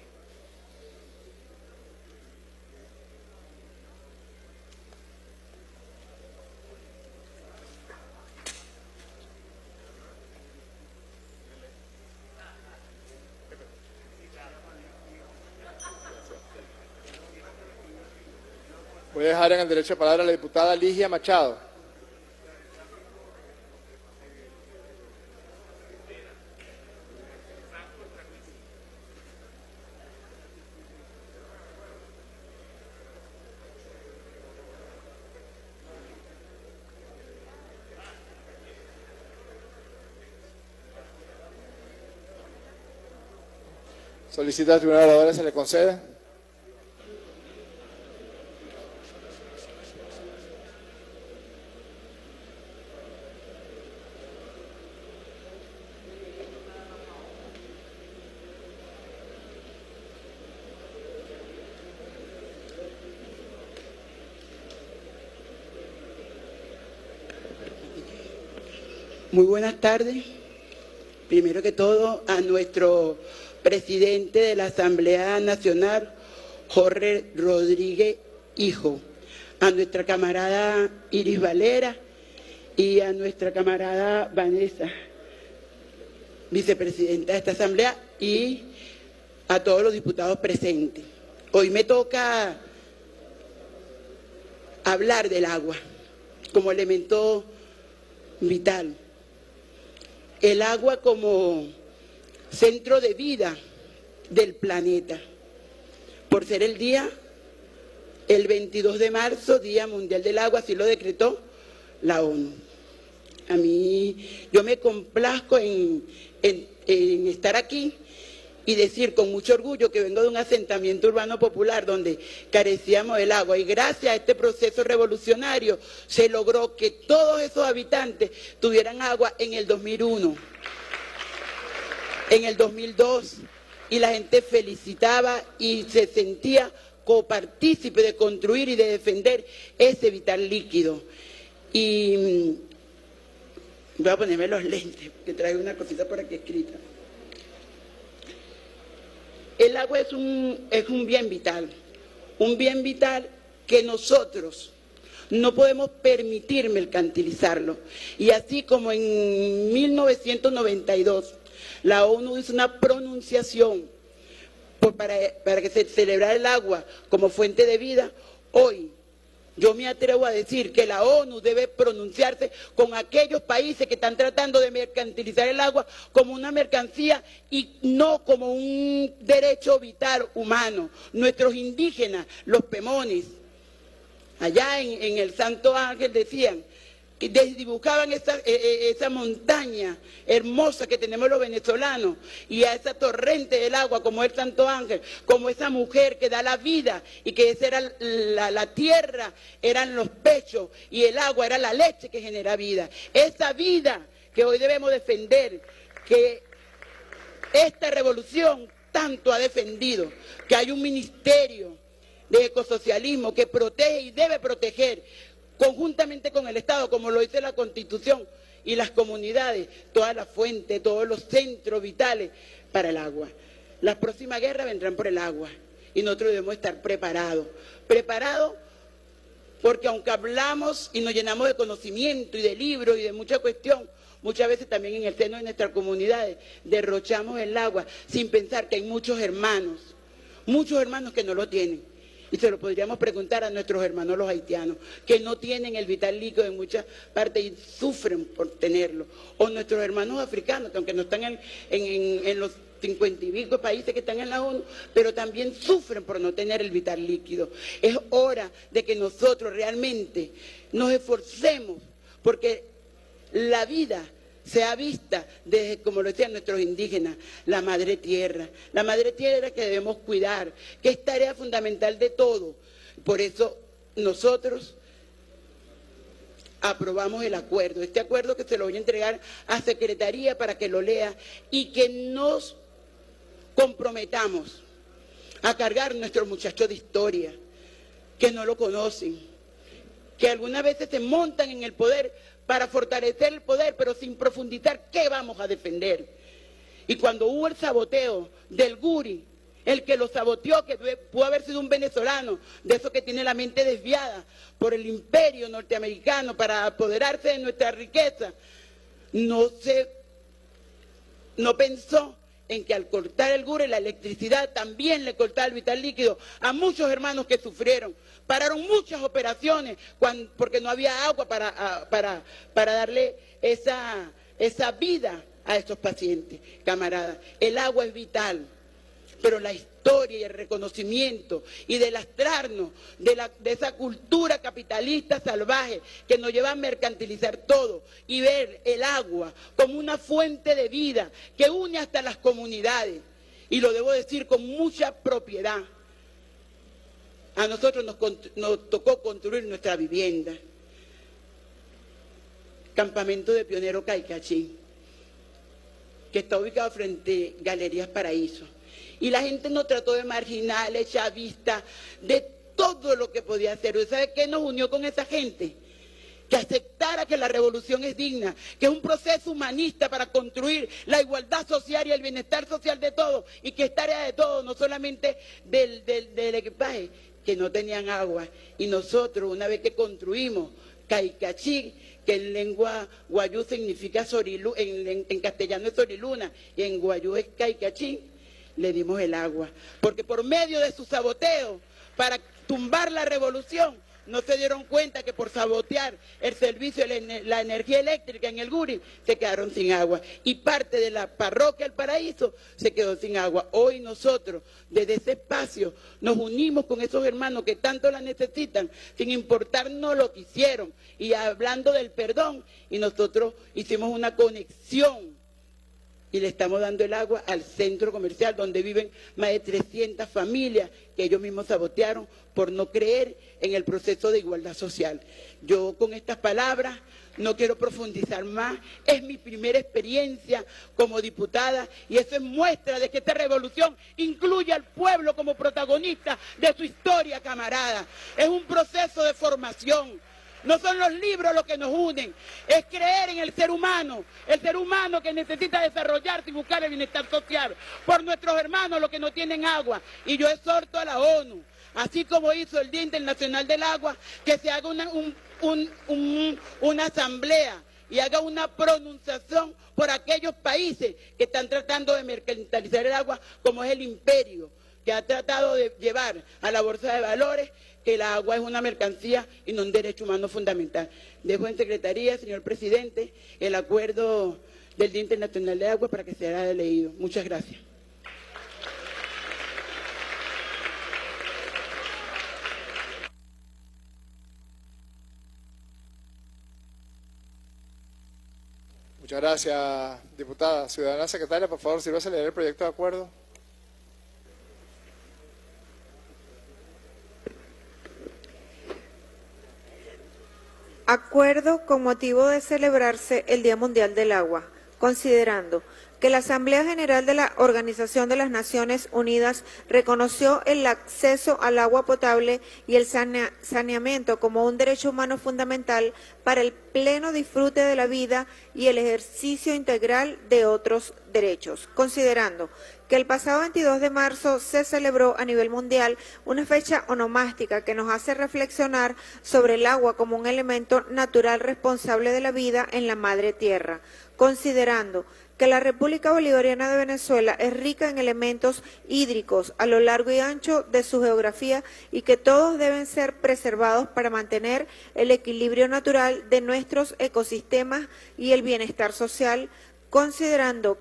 Voy a dejar en el derecho de palabra a la diputada Ligia Machado. Solicita al tribunal de oradores, se le concede. Muy buenas tardes. Primero que todo, a nuestro presidente de la Asamblea Nacional, Jorge Rodríguez Hijo, a nuestra camarada Iris Valera y a nuestra camarada Vanessa, vicepresidenta de esta Asamblea, y a todos los diputados presentes. Hoy me toca hablar del agua como elemento vital. El agua como centro de vida del planeta, por ser el día, el veintidós de marzo, Día Mundial del Agua, así lo decretó la ONU. A mí, yo me complazco en, en, en estar aquí y decir con mucho orgullo que vengo de un asentamiento urbano popular donde carecíamos del agua, y gracias a este proceso revolucionario se logró que todos esos habitantes tuvieran agua en el dos mil uno, en el dos mil dos, y la gente felicitaba y se sentía copartícipe de construir y de defender ese vital líquido. Y voy a ponerme los lentes, que traigo una cosita por aquí escrita. El agua es un, es un bien vital, un bien vital que nosotros no podemos permitir mercantilizarlo. Y así como en mil novecientos noventa y dos la ONU hizo una pronunciación por, para, para que se celebrara el agua como fuente de vida, hoy yo me atrevo a decir que la ONU debe pronunciarse con aquellos países que están tratando de mercantilizar el agua como una mercancía y no como un derecho vital humano. Nuestros indígenas, los pemones, allá en, en el Santo Ángel decían, que desdibujaban esa, eh, esa montaña hermosa que tenemos los venezolanos, y a esa torrente del agua como el Santo Ángel, como esa mujer que da la vida, y que esa era la, la tierra, eran los pechos, y el agua era la leche que genera vida. Esa vida que hoy debemos defender, que esta revolución tanto ha defendido, que hay un ministerio de ecosocialismo que protege y debe proteger conjuntamente con el Estado, como lo dice la Constitución, y las comunidades, todas las fuentes, todos los centros vitales para el agua. Las próximas guerras vendrán por el agua y nosotros debemos estar preparados. Preparados porque aunque hablamos y nos llenamos de conocimiento y de libros y de mucha cuestión, muchas veces también en el seno de nuestras comunidades derrochamos el agua sin pensar que hay muchos hermanos, muchos hermanos que no lo tienen. Y se lo podríamos preguntar a nuestros hermanos los haitianos, que no tienen el vital líquido en muchas partes y sufren por tenerlo. O nuestros hermanos africanos, que aunque no están en, en, en los cincuenta y pico países que están en la ONU, pero también sufren por no tener el vital líquido. Es hora de que nosotros realmente nos esforcemos porque la vida sea vista desde, como lo decían nuestros indígenas, la madre tierra. La madre tierra que debemos cuidar, que es tarea fundamental de todo. Por eso nosotros aprobamos el acuerdo. Este acuerdo que se lo voy a entregar a Secretaría para que lo lea y que nos comprometamos a cargar nuestros muchachos de historia, que no lo conocen, que algunas veces se montan en el poder para fortalecer el poder, pero sin profundizar qué vamos a defender. Y cuando hubo el saboteo del Guri, el que lo saboteó, que pudo haber sido un venezolano, de esos que tiene la mente desviada por el imperio norteamericano para apoderarse de nuestra riqueza, no se, no pensó en que al cortar el Guri, la electricidad también le cortaba el vital líquido a muchos hermanos que sufrieron. Pararon muchas operaciones cuando, porque no había agua para, a, para, para darle esa, esa vida a esos pacientes. Camaradas, el agua es vital. Pero la historia y el reconocimiento y de lastrarnos de, la, de esa cultura capitalista salvaje que nos lleva a mercantilizar todo y ver el agua como una fuente de vida que une hasta las comunidades. Y lo debo decir con mucha propiedad. A nosotros nos, nos tocó construir nuestra vivienda. Campamento de Pionero Caicachí, que está ubicado frente a Galerías Paraíso. Y la gente nos trató de marginales, chavistas, de todo lo que podía hacer. ¿Usted sabe qué nos unió con esa gente? Que aceptara que la revolución es digna, que es un proceso humanista para construir la igualdad social y el bienestar social de todos, y que es tarea de todos, no solamente del, del, del equipaje, que no tenían agua. Y nosotros, una vez que construimos Caicachí, que en lengua guayú significa Sorilu, en, en, en castellano es Soriluna, y en guayú es Caicachí, le dimos el agua, porque por medio de su saboteo, para tumbar la revolución, no se dieron cuenta que por sabotear el servicio, la energía eléctrica en el Guri, se quedaron sin agua. Y parte de la parroquia El Paraíso se quedó sin agua. Hoy nosotros, desde ese espacio, nos unimos con esos hermanos que tanto la necesitan, sin importarnos lo que hicieron. Y hablando del perdón, y nosotros hicimos una conexión y le estamos dando el agua al centro comercial donde viven más de trescientas familias que ellos mismos sabotearon por no creer en el proceso de igualdad social. Yo con estas palabras no quiero profundizar más, es mi primera experiencia como diputada y eso es muestra de que esta revolución incluye al pueblo como protagonista de su historia, camarada. Es un proceso de formación. No son los libros los que nos unen, es creer en el ser humano, el ser humano que necesita desarrollarse y buscar el bienestar social por nuestros hermanos los que no tienen agua. Y yo exhorto a la ONU, así como hizo el Día Internacional del Agua, que se haga una, un, un, un, una asamblea y haga una pronunciación por aquellos países que están tratando de mercantilizar el agua, como es el imperio, que ha tratado de llevar a la bolsa de valores que el agua es una mercancía y no un derecho humano fundamental. Dejo en Secretaría, señor presidente, el acuerdo del Día Internacional de Agua para que sea leído. Muchas gracias. Muchas gracias, diputada. Ciudadana secretaria, por favor, sírvase a leer el proyecto de acuerdo. Acuerdo con motivo de celebrarse el Día Mundial del Agua, considerando que la Asamblea General de la Organización de las Naciones Unidas reconoció el acceso al agua potable y el saneamiento como un derecho humano fundamental para el pleno disfrute de la vida y el ejercicio integral de otros derechos, considerando que el pasado veintidós de marzo se celebró a nivel mundial una fecha onomástica que nos hace reflexionar sobre el agua como un elemento natural responsable de la vida en la madre tierra, considerando que la República Bolivariana de Venezuela es rica en elementos hídricos a lo largo y ancho de su geografía y que todos deben ser preservados para mantener el equilibrio natural de nuestros ecosistemas y el bienestar social, considerando que la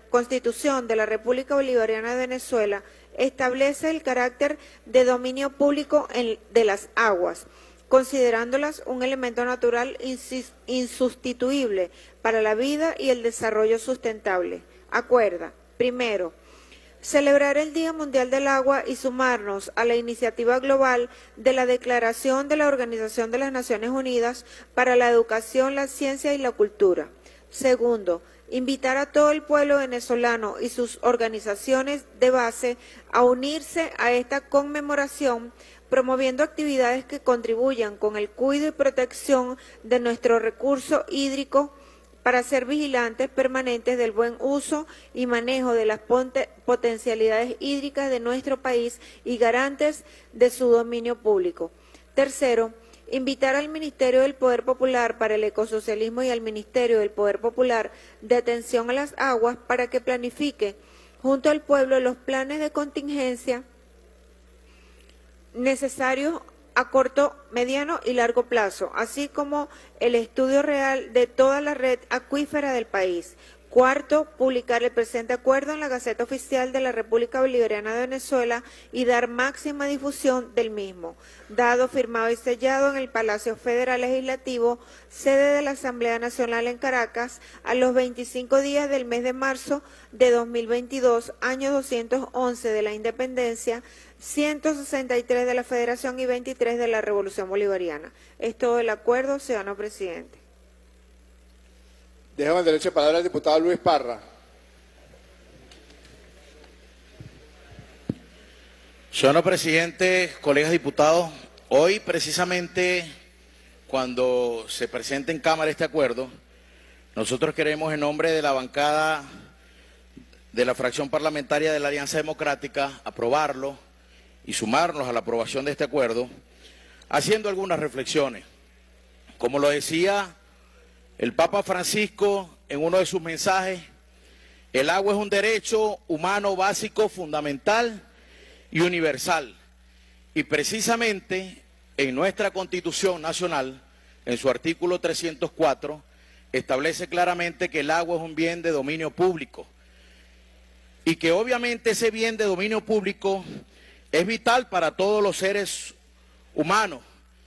Constitución de la República Bolivariana de Venezuela establece el carácter de dominio público en- de las aguas, considerándolas un elemento natural insis- insustituible para la vida y el desarrollo sustentable. Acuerda, primero, celebrar el Día Mundial del Agua y sumarnos a la iniciativa global de la Declaración de la Organización de las Naciones Unidas para la Educación, la Ciencia y la Cultura. Segundo, invitar a todo el pueblo venezolano y sus organizaciones de base a unirse a esta conmemoración, promoviendo actividades que contribuyan con el cuidado y protección de nuestro recurso hídrico para ser vigilantes permanentes del buen uso y manejo de las ponte- potencialidades hídricas de nuestro país y garantes de su dominio público. Tercero, invitar al Ministerio del Poder Popular para el Ecosocialismo y al Ministerio del Poder Popular de Atención a las Aguas para que planifique junto al pueblo los planes de contingencia necesarios a corto, mediano y largo plazo, así como el estudio real de toda la red acuífera del país. Cuarto, publicar el presente acuerdo en la Gaceta Oficial de la República Bolivariana de Venezuela y dar máxima difusión del mismo. Dado, firmado y sellado en el Palacio Federal Legislativo, sede de la Asamblea Nacional en Caracas, a los veinticinco días del mes de marzo de dos mil veintidós, año doscientos once de la Independencia, ciento sesenta y tres de la Federación y veintitrés de la Revolución Bolivariana. Es todo el acuerdo, ciudadano presidente. Dejo el derecho de palabra al diputado Luis Parra. Señor presidente, colegas diputados, hoy precisamente cuando se presente en Cámara este acuerdo, nosotros queremos en nombre de la bancada de la fracción parlamentaria de la Alianza Democrática aprobarlo y sumarnos a la aprobación de este acuerdo, haciendo algunas reflexiones. Como lo decía el Papa Francisco en uno de sus mensajes, el agua es un derecho humano básico, fundamental y universal. Y precisamente en nuestra Constitución Nacional, en su artículo trescientos cuatro, establece claramente que el agua es un bien de dominio público. Y que obviamente ese bien de dominio público es vital para todos los seres humanos.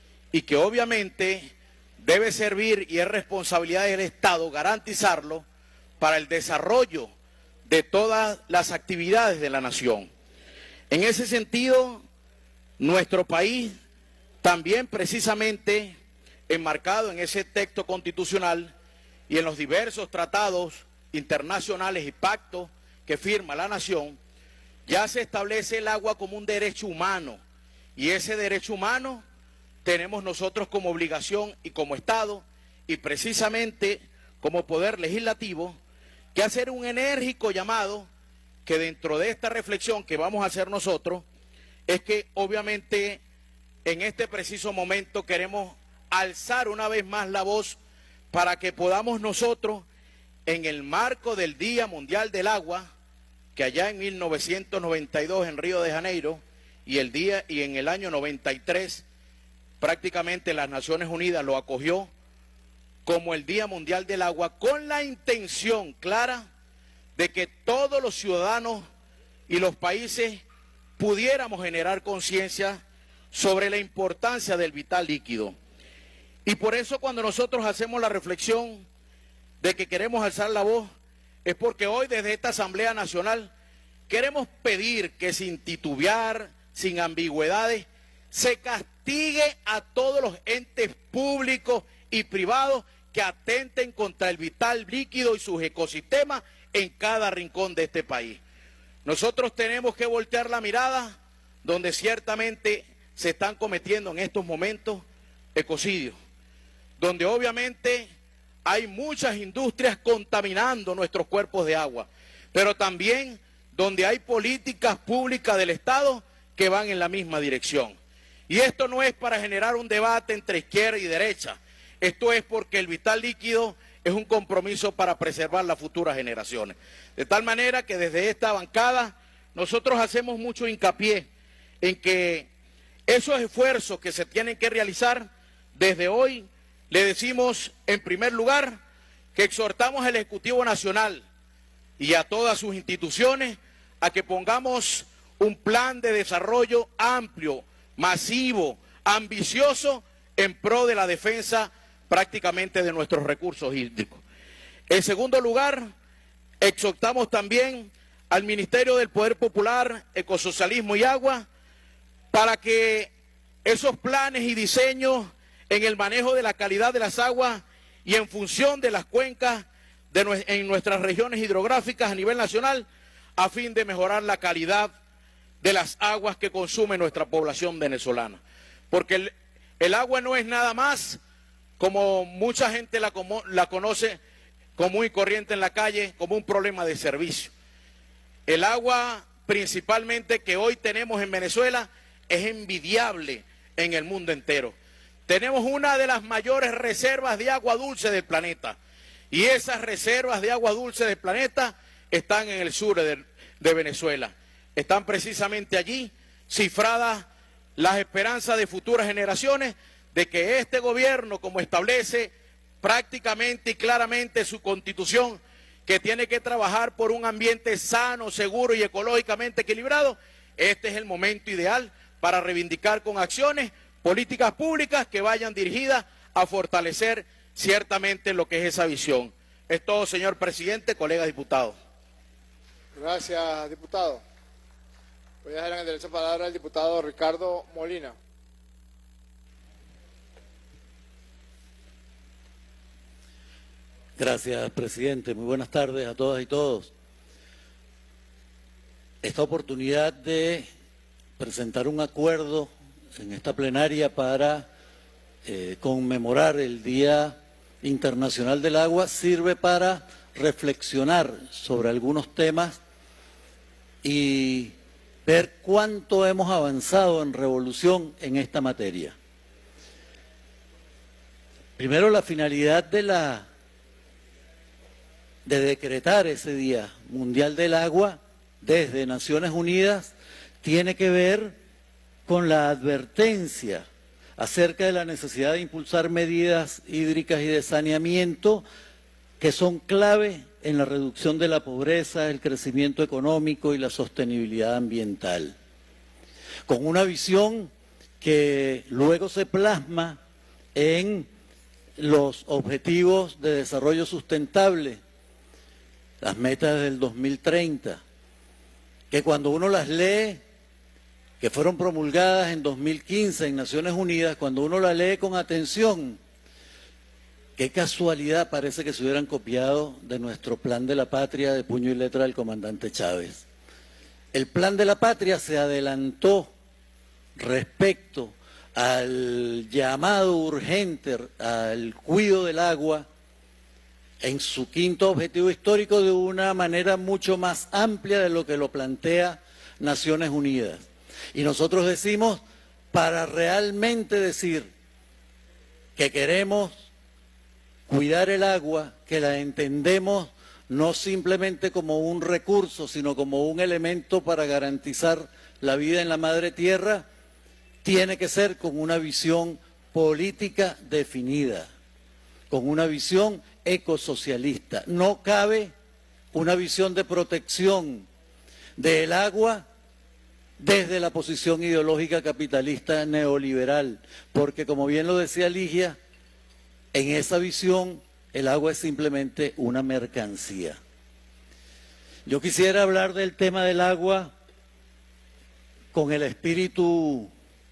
Y que obviamente debe servir y es responsabilidad del Estado garantizarlo para el desarrollo de todas las actividades de la nación. En ese sentido, nuestro país también precisamente enmarcado en ese texto constitucional y en los diversos tratados internacionales y pactos que firma la nación, ya se establece el agua como un derecho humano y ese derecho humano tenemos nosotros como obligación y como Estado y precisamente como Poder Legislativo que hacer un enérgico llamado que dentro de esta reflexión que vamos a hacer nosotros es que obviamente en este preciso momento queremos alzar una vez más la voz para que podamos nosotros en el marco del Día Mundial del Agua que allá en mil novecientos noventa y dos en Río de Janeiro y el día y en el año noventa y tres prácticamente las Naciones Unidas lo acogió como el Día Mundial del Agua con la intención clara de que todos los ciudadanos y los países pudiéramos generar conciencia sobre la importancia del vital líquido. Y por eso cuando nosotros hacemos la reflexión de que queremos alzar la voz, es porque hoy desde esta Asamblea Nacional queremos pedir que sin titubear, sin ambigüedades, se castigue a todos los entes públicos y privados que atenten contra el vital líquido y sus ecosistemas en cada rincón de este país. Nosotros tenemos que voltear la mirada donde ciertamente se están cometiendo en estos momentos ecocidios, donde obviamente hay muchas industrias contaminando nuestros cuerpos de agua, pero también donde hay políticas públicas del Estado que van en la misma dirección. Y esto no es para generar un debate entre izquierda y derecha, esto es porque el vital líquido es un compromiso para preservar las futuras generaciones. De tal manera que desde esta bancada nosotros hacemos mucho hincapié en que esos esfuerzos que se tienen que realizar desde hoy, le decimos en primer lugar que exhortamos al Ejecutivo Nacional y a todas sus instituciones a que pongamos un plan de desarrollo amplio, masivo, ambicioso, en pro de la defensa prácticamente de nuestros recursos hídricos. En segundo lugar, exhortamos también al Ministerio del Poder Popular, Ecosocialismo y Agua, para que esos planes y diseños en el manejo de la calidad de las aguas y en función de las cuencas de, en nuestras regiones hidrográficas a nivel nacional, a fin de mejorar la calidad de las aguas que consume nuestra población venezolana. Porque el, el agua no es nada más, como mucha gente la, como, la conoce común y corriente en la calle, como un problema de servicio. El agua principalmente que hoy tenemos en Venezuela es envidiable en el mundo entero. Tenemos una de las mayores reservas de agua dulce del planeta, y esas reservas de agua dulce del planeta están en el sur de, de Venezuela. Están precisamente allí cifradas las esperanzas de futuras generaciones de que este gobierno, como establece prácticamente y claramente su constitución, que tiene que trabajar por un ambiente sano, seguro y ecológicamente equilibrado, este es el momento ideal para reivindicar con acciones políticas públicas que vayan dirigidas a fortalecer ciertamente lo que es esa visión. Es todo, señor presidente, colegas diputados. Gracias, diputado. Voy a dejar en el derecho de palabra al diputado Ricardo Molina. Gracias, presidente. Muy buenas tardes a todas y todos. Esta oportunidad de presentar un acuerdo en esta plenaria para eh, conmemorar el Día Internacional del Agua sirve para reflexionar sobre algunos temas y ver cuánto hemos avanzado en revolución en esta materia. Primero, la finalidad de la de decretar ese Día Mundial del Agua desde Naciones Unidas tiene que ver con la advertencia acerca de la necesidad de impulsar medidas hídricas y de saneamiento que son clave en la reducción de la pobreza, el crecimiento económico y la sostenibilidad ambiental. Con una visión que luego se plasma en los objetivos de desarrollo sustentable, las metas del dos mil treinta, que cuando uno las lee, que fueron promulgadas en dos mil quince en Naciones Unidas, cuando uno las lee con atención, qué casualidad, parece que se hubieran copiado de nuestro Plan de la Patria de puño y letra del comandante Chávez. El Plan de la Patria se adelantó respecto al llamado urgente al cuidado del agua en su quinto objetivo histórico de una manera mucho más amplia de lo que lo plantea Naciones Unidas. Y nosotros decimos, para realmente decir que queremos cuidar el agua, que la entendemos no simplemente como un recurso, sino como un elemento para garantizar la vida en la madre tierra, tiene que ser con una visión política definida, con una visión ecosocialista. No cabe una visión de protección del agua desde la posición ideológica capitalista neoliberal, porque como bien lo decía Ligia, en esa visión el agua es simplemente una mercancía. Yo quisiera hablar del tema del agua con el espíritu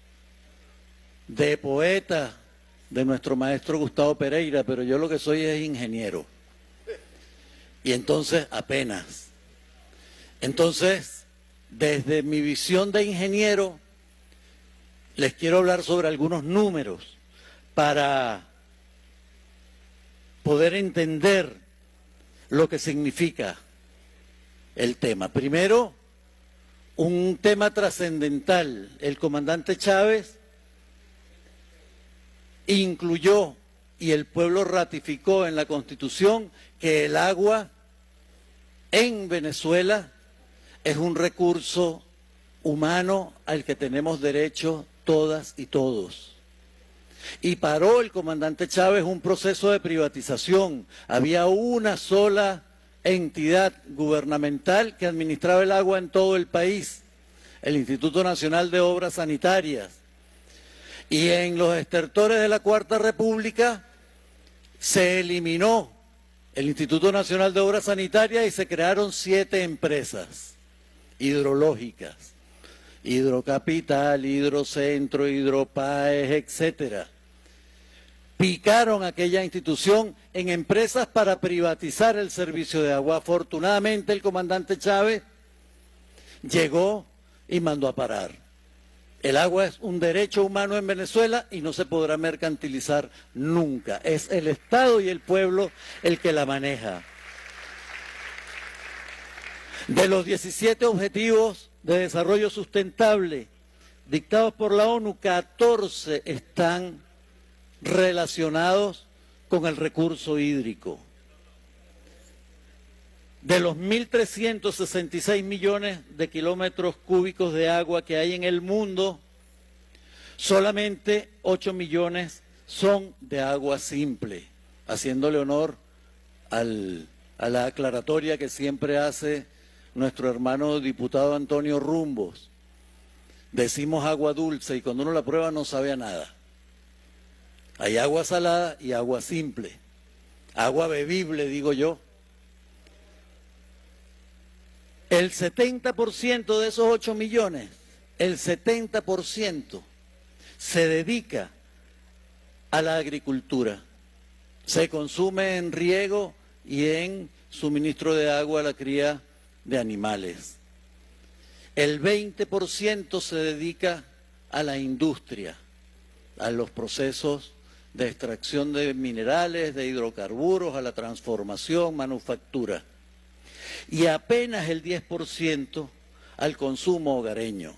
de poeta de nuestro maestro Gustavo Pereira, pero yo lo que soy es ingeniero. Y entonces apenas. Entonces, desde mi visión de ingeniero, les quiero hablar sobre algunos números para poder entender lo que significa el tema. Primero, un tema trascendental. El comandante Chávez incluyó y el pueblo ratificó en la Constitución que el agua en Venezuela es un recurso humano al que tenemos derecho todas y todos. Y paró el comandante Chávez un proceso de privatización. Había una sola entidad gubernamental que administraba el agua en todo el país, el Instituto Nacional de Obras Sanitarias. Y en los estertores de la Cuarta República se eliminó el Instituto Nacional de Obras Sanitarias y se crearon siete empresas hidrológicas, Hidrocapital, Hidrocentro, Hidropaes, etcétera. Picaron aquella institución en empresas para privatizar el servicio de agua. Afortunadamente el comandante Chávez llegó y mandó a parar. El agua es un derecho humano en Venezuela y no se podrá mercantilizar nunca. Es el Estado y el pueblo el que la maneja. De los diecisiete objetivos de desarrollo sustentable dictados por la ONU, catorce están relacionados con el recurso hídrico. De los mil trescientos sesenta y seis millones de kilómetros cúbicos de agua que hay en el mundo, solamente ocho millones son de agua simple, haciéndole honor al, a la aclaratoria que siempre hace nuestro hermano diputado Antonio Rumbos. Decimos agua dulce y cuando uno la prueba no sabe a nada. Hay agua salada y agua simple, agua bebible, digo yo. El setenta por ciento de esos ocho millones, el setenta por ciento se dedica a la agricultura. Se consume en riego y en suministro de agua a la cría de animales. El veinte por ciento se dedica a la industria, a los procesos de extracción de minerales, de hidrocarburos, a la transformación, manufactura. Y apenas el diez por ciento al consumo hogareño.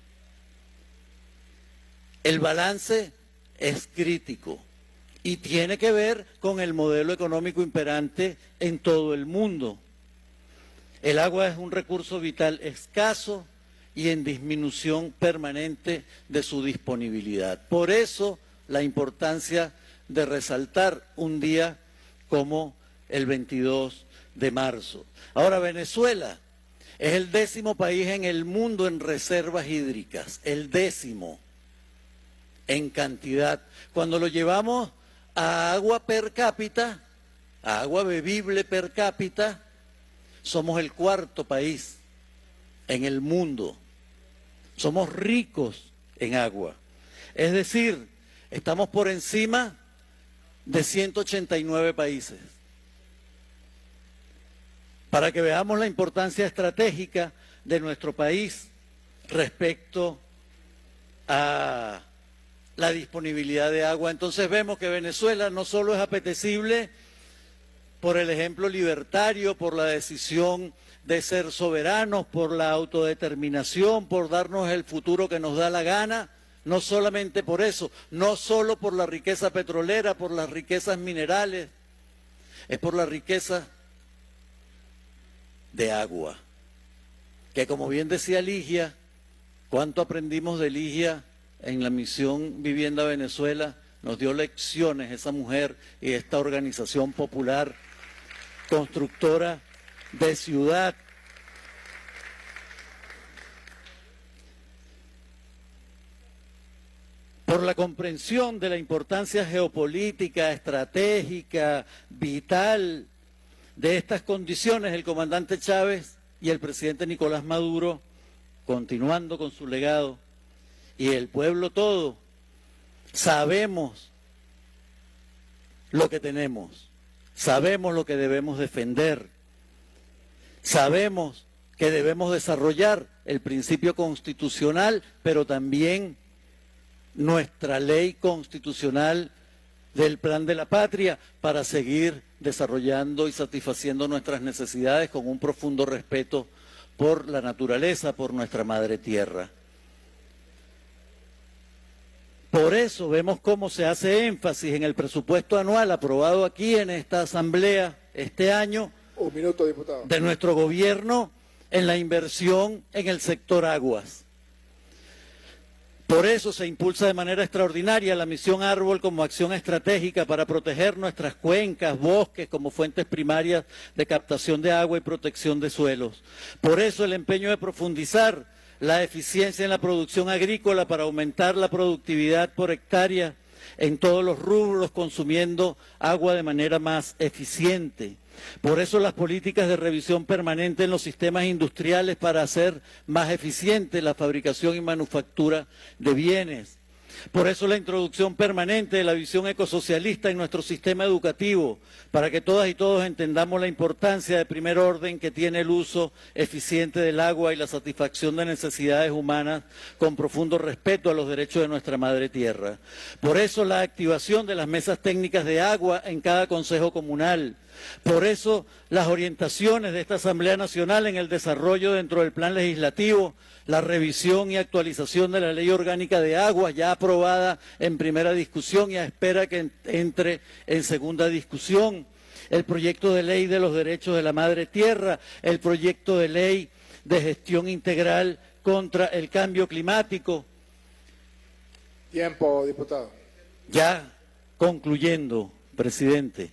El balance es crítico y tiene que ver con el modelo económico imperante en todo el mundo. El agua es un recurso vital escaso y en disminución permanente de su disponibilidad. Por eso la importancia de resaltar un día como el veintidós de marzo. Ahora, Venezuela es el décimo país en el mundo en reservas hídricas, el décimo en cantidad. Cuando lo llevamos a agua per cápita, a agua bebible per cápita, somos el cuarto país en el mundo. Somos ricos en agua. Es decir, estamos por encima de ciento ochenta y nueve países. Para que veamos la importancia estratégica de nuestro país respecto a la disponibilidad de agua. Entonces vemos que Venezuela no solo es apetecible por el ejemplo libertario, por la decisión de ser soberanos, por la autodeterminación, por darnos el futuro que nos da la gana, no solamente por eso, no solo por la riqueza petrolera, por las riquezas minerales, es por la riqueza de agua, que como bien decía Ligia, cuánto aprendimos de Ligia en la misión Vivienda Venezuela, nos dio lecciones esa mujer y esta organización popular, constructora de ciudad. Por la comprensión de la importancia geopolítica, estratégica, vital de estas condiciones, el comandante Chávez y el presidente Nicolás Maduro, continuando con su legado, y el pueblo todo, sabemos lo que tenemos, sabemos lo que debemos defender, sabemos que debemos desarrollar el principio constitucional, pero también nuestra ley constitucional del Plan de la Patria para seguir desarrollando y satisfaciendo nuestras necesidades con un profundo respeto por la naturaleza, por nuestra madre tierra. Por eso vemos cómo se hace énfasis en el presupuesto anual aprobado aquí en esta Asamblea este año. Un minuto, diputado. De nuestro gobierno en la inversión en el sector aguas. Por eso se impulsa de manera extraordinaria la misión Árbol como acción estratégica para proteger nuestras cuencas, bosques como fuentes primarias de captación de agua y protección de suelos. Por eso el empeño de profundizar la eficiencia en la producción agrícola para aumentar la productividad por hectárea en todos los rubros, consumiendo agua de manera más eficiente. Por eso las políticas de revisión permanente en los sistemas industriales para hacer más eficiente la fabricación y manufactura de bienes. Por eso la introducción permanente de la visión ecosocialista en nuestro sistema educativo, para que todas y todos entendamos la importancia de primer orden que tiene el uso eficiente del agua y la satisfacción de necesidades humanas con profundo respeto a los derechos de nuestra madre tierra. Por eso la activación de las mesas técnicas de agua en cada consejo comunal. Por eso las orientaciones de esta Asamblea Nacional en el desarrollo dentro del plan legislativo, la revisión y actualización de la Ley Orgánica de Aguas ya aprobada en primera discusión y a espera que entre en segunda discusión, el proyecto de ley de los derechos de la madre tierra, el proyecto de ley de gestión integral contra el cambio climático. Tiempo, diputado. Ya concluyendo, presidente.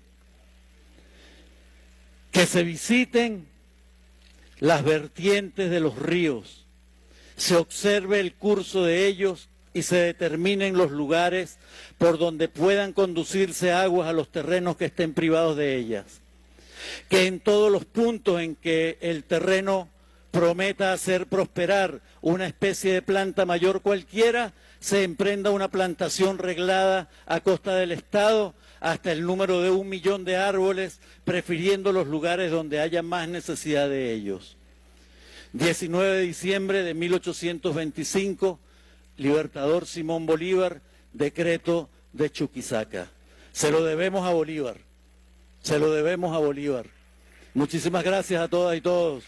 Que se visiten las vertientes de los ríos, se observe el curso de ellos y se determinen los lugares por donde puedan conducirse aguas a los terrenos que estén privados de ellas. Que en todos los puntos en que el terreno prometa hacer prosperar una especie de planta mayor cualquiera, se emprenda una plantación reglada a costa del Estado hasta el número de un millón de árboles, prefiriendo los lugares donde haya más necesidad de ellos. diecinueve de diciembre de mil ochocientos veinticinco, Libertador Simón Bolívar, decreto de Chuquisaca. Se lo debemos a Bolívar, se lo debemos a Bolívar. Muchísimas gracias a todas y todos.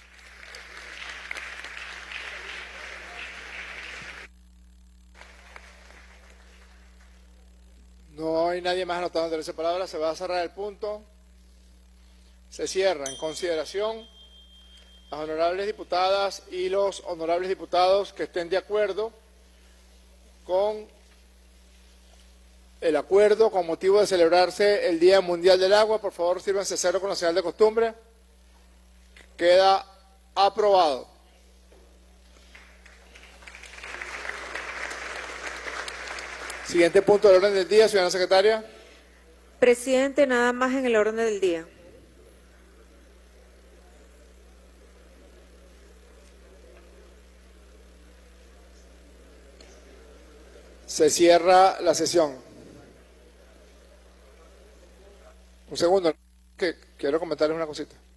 No hay nadie más anotado en derecho de palabra. Se va a cerrar el punto. Se cierra. En consideración, las honorables diputadas y los honorables diputados que estén de acuerdo con el acuerdo con motivo de celebrarse el Día Mundial del Agua, por favor, sírvanse cero con la señal de costumbre. Queda aprobado. Siguiente punto del orden del día, señora secretaria. Presidente, nada más en el orden del día. Se cierra la sesión. Un segundo, que quiero comentarles una cosita.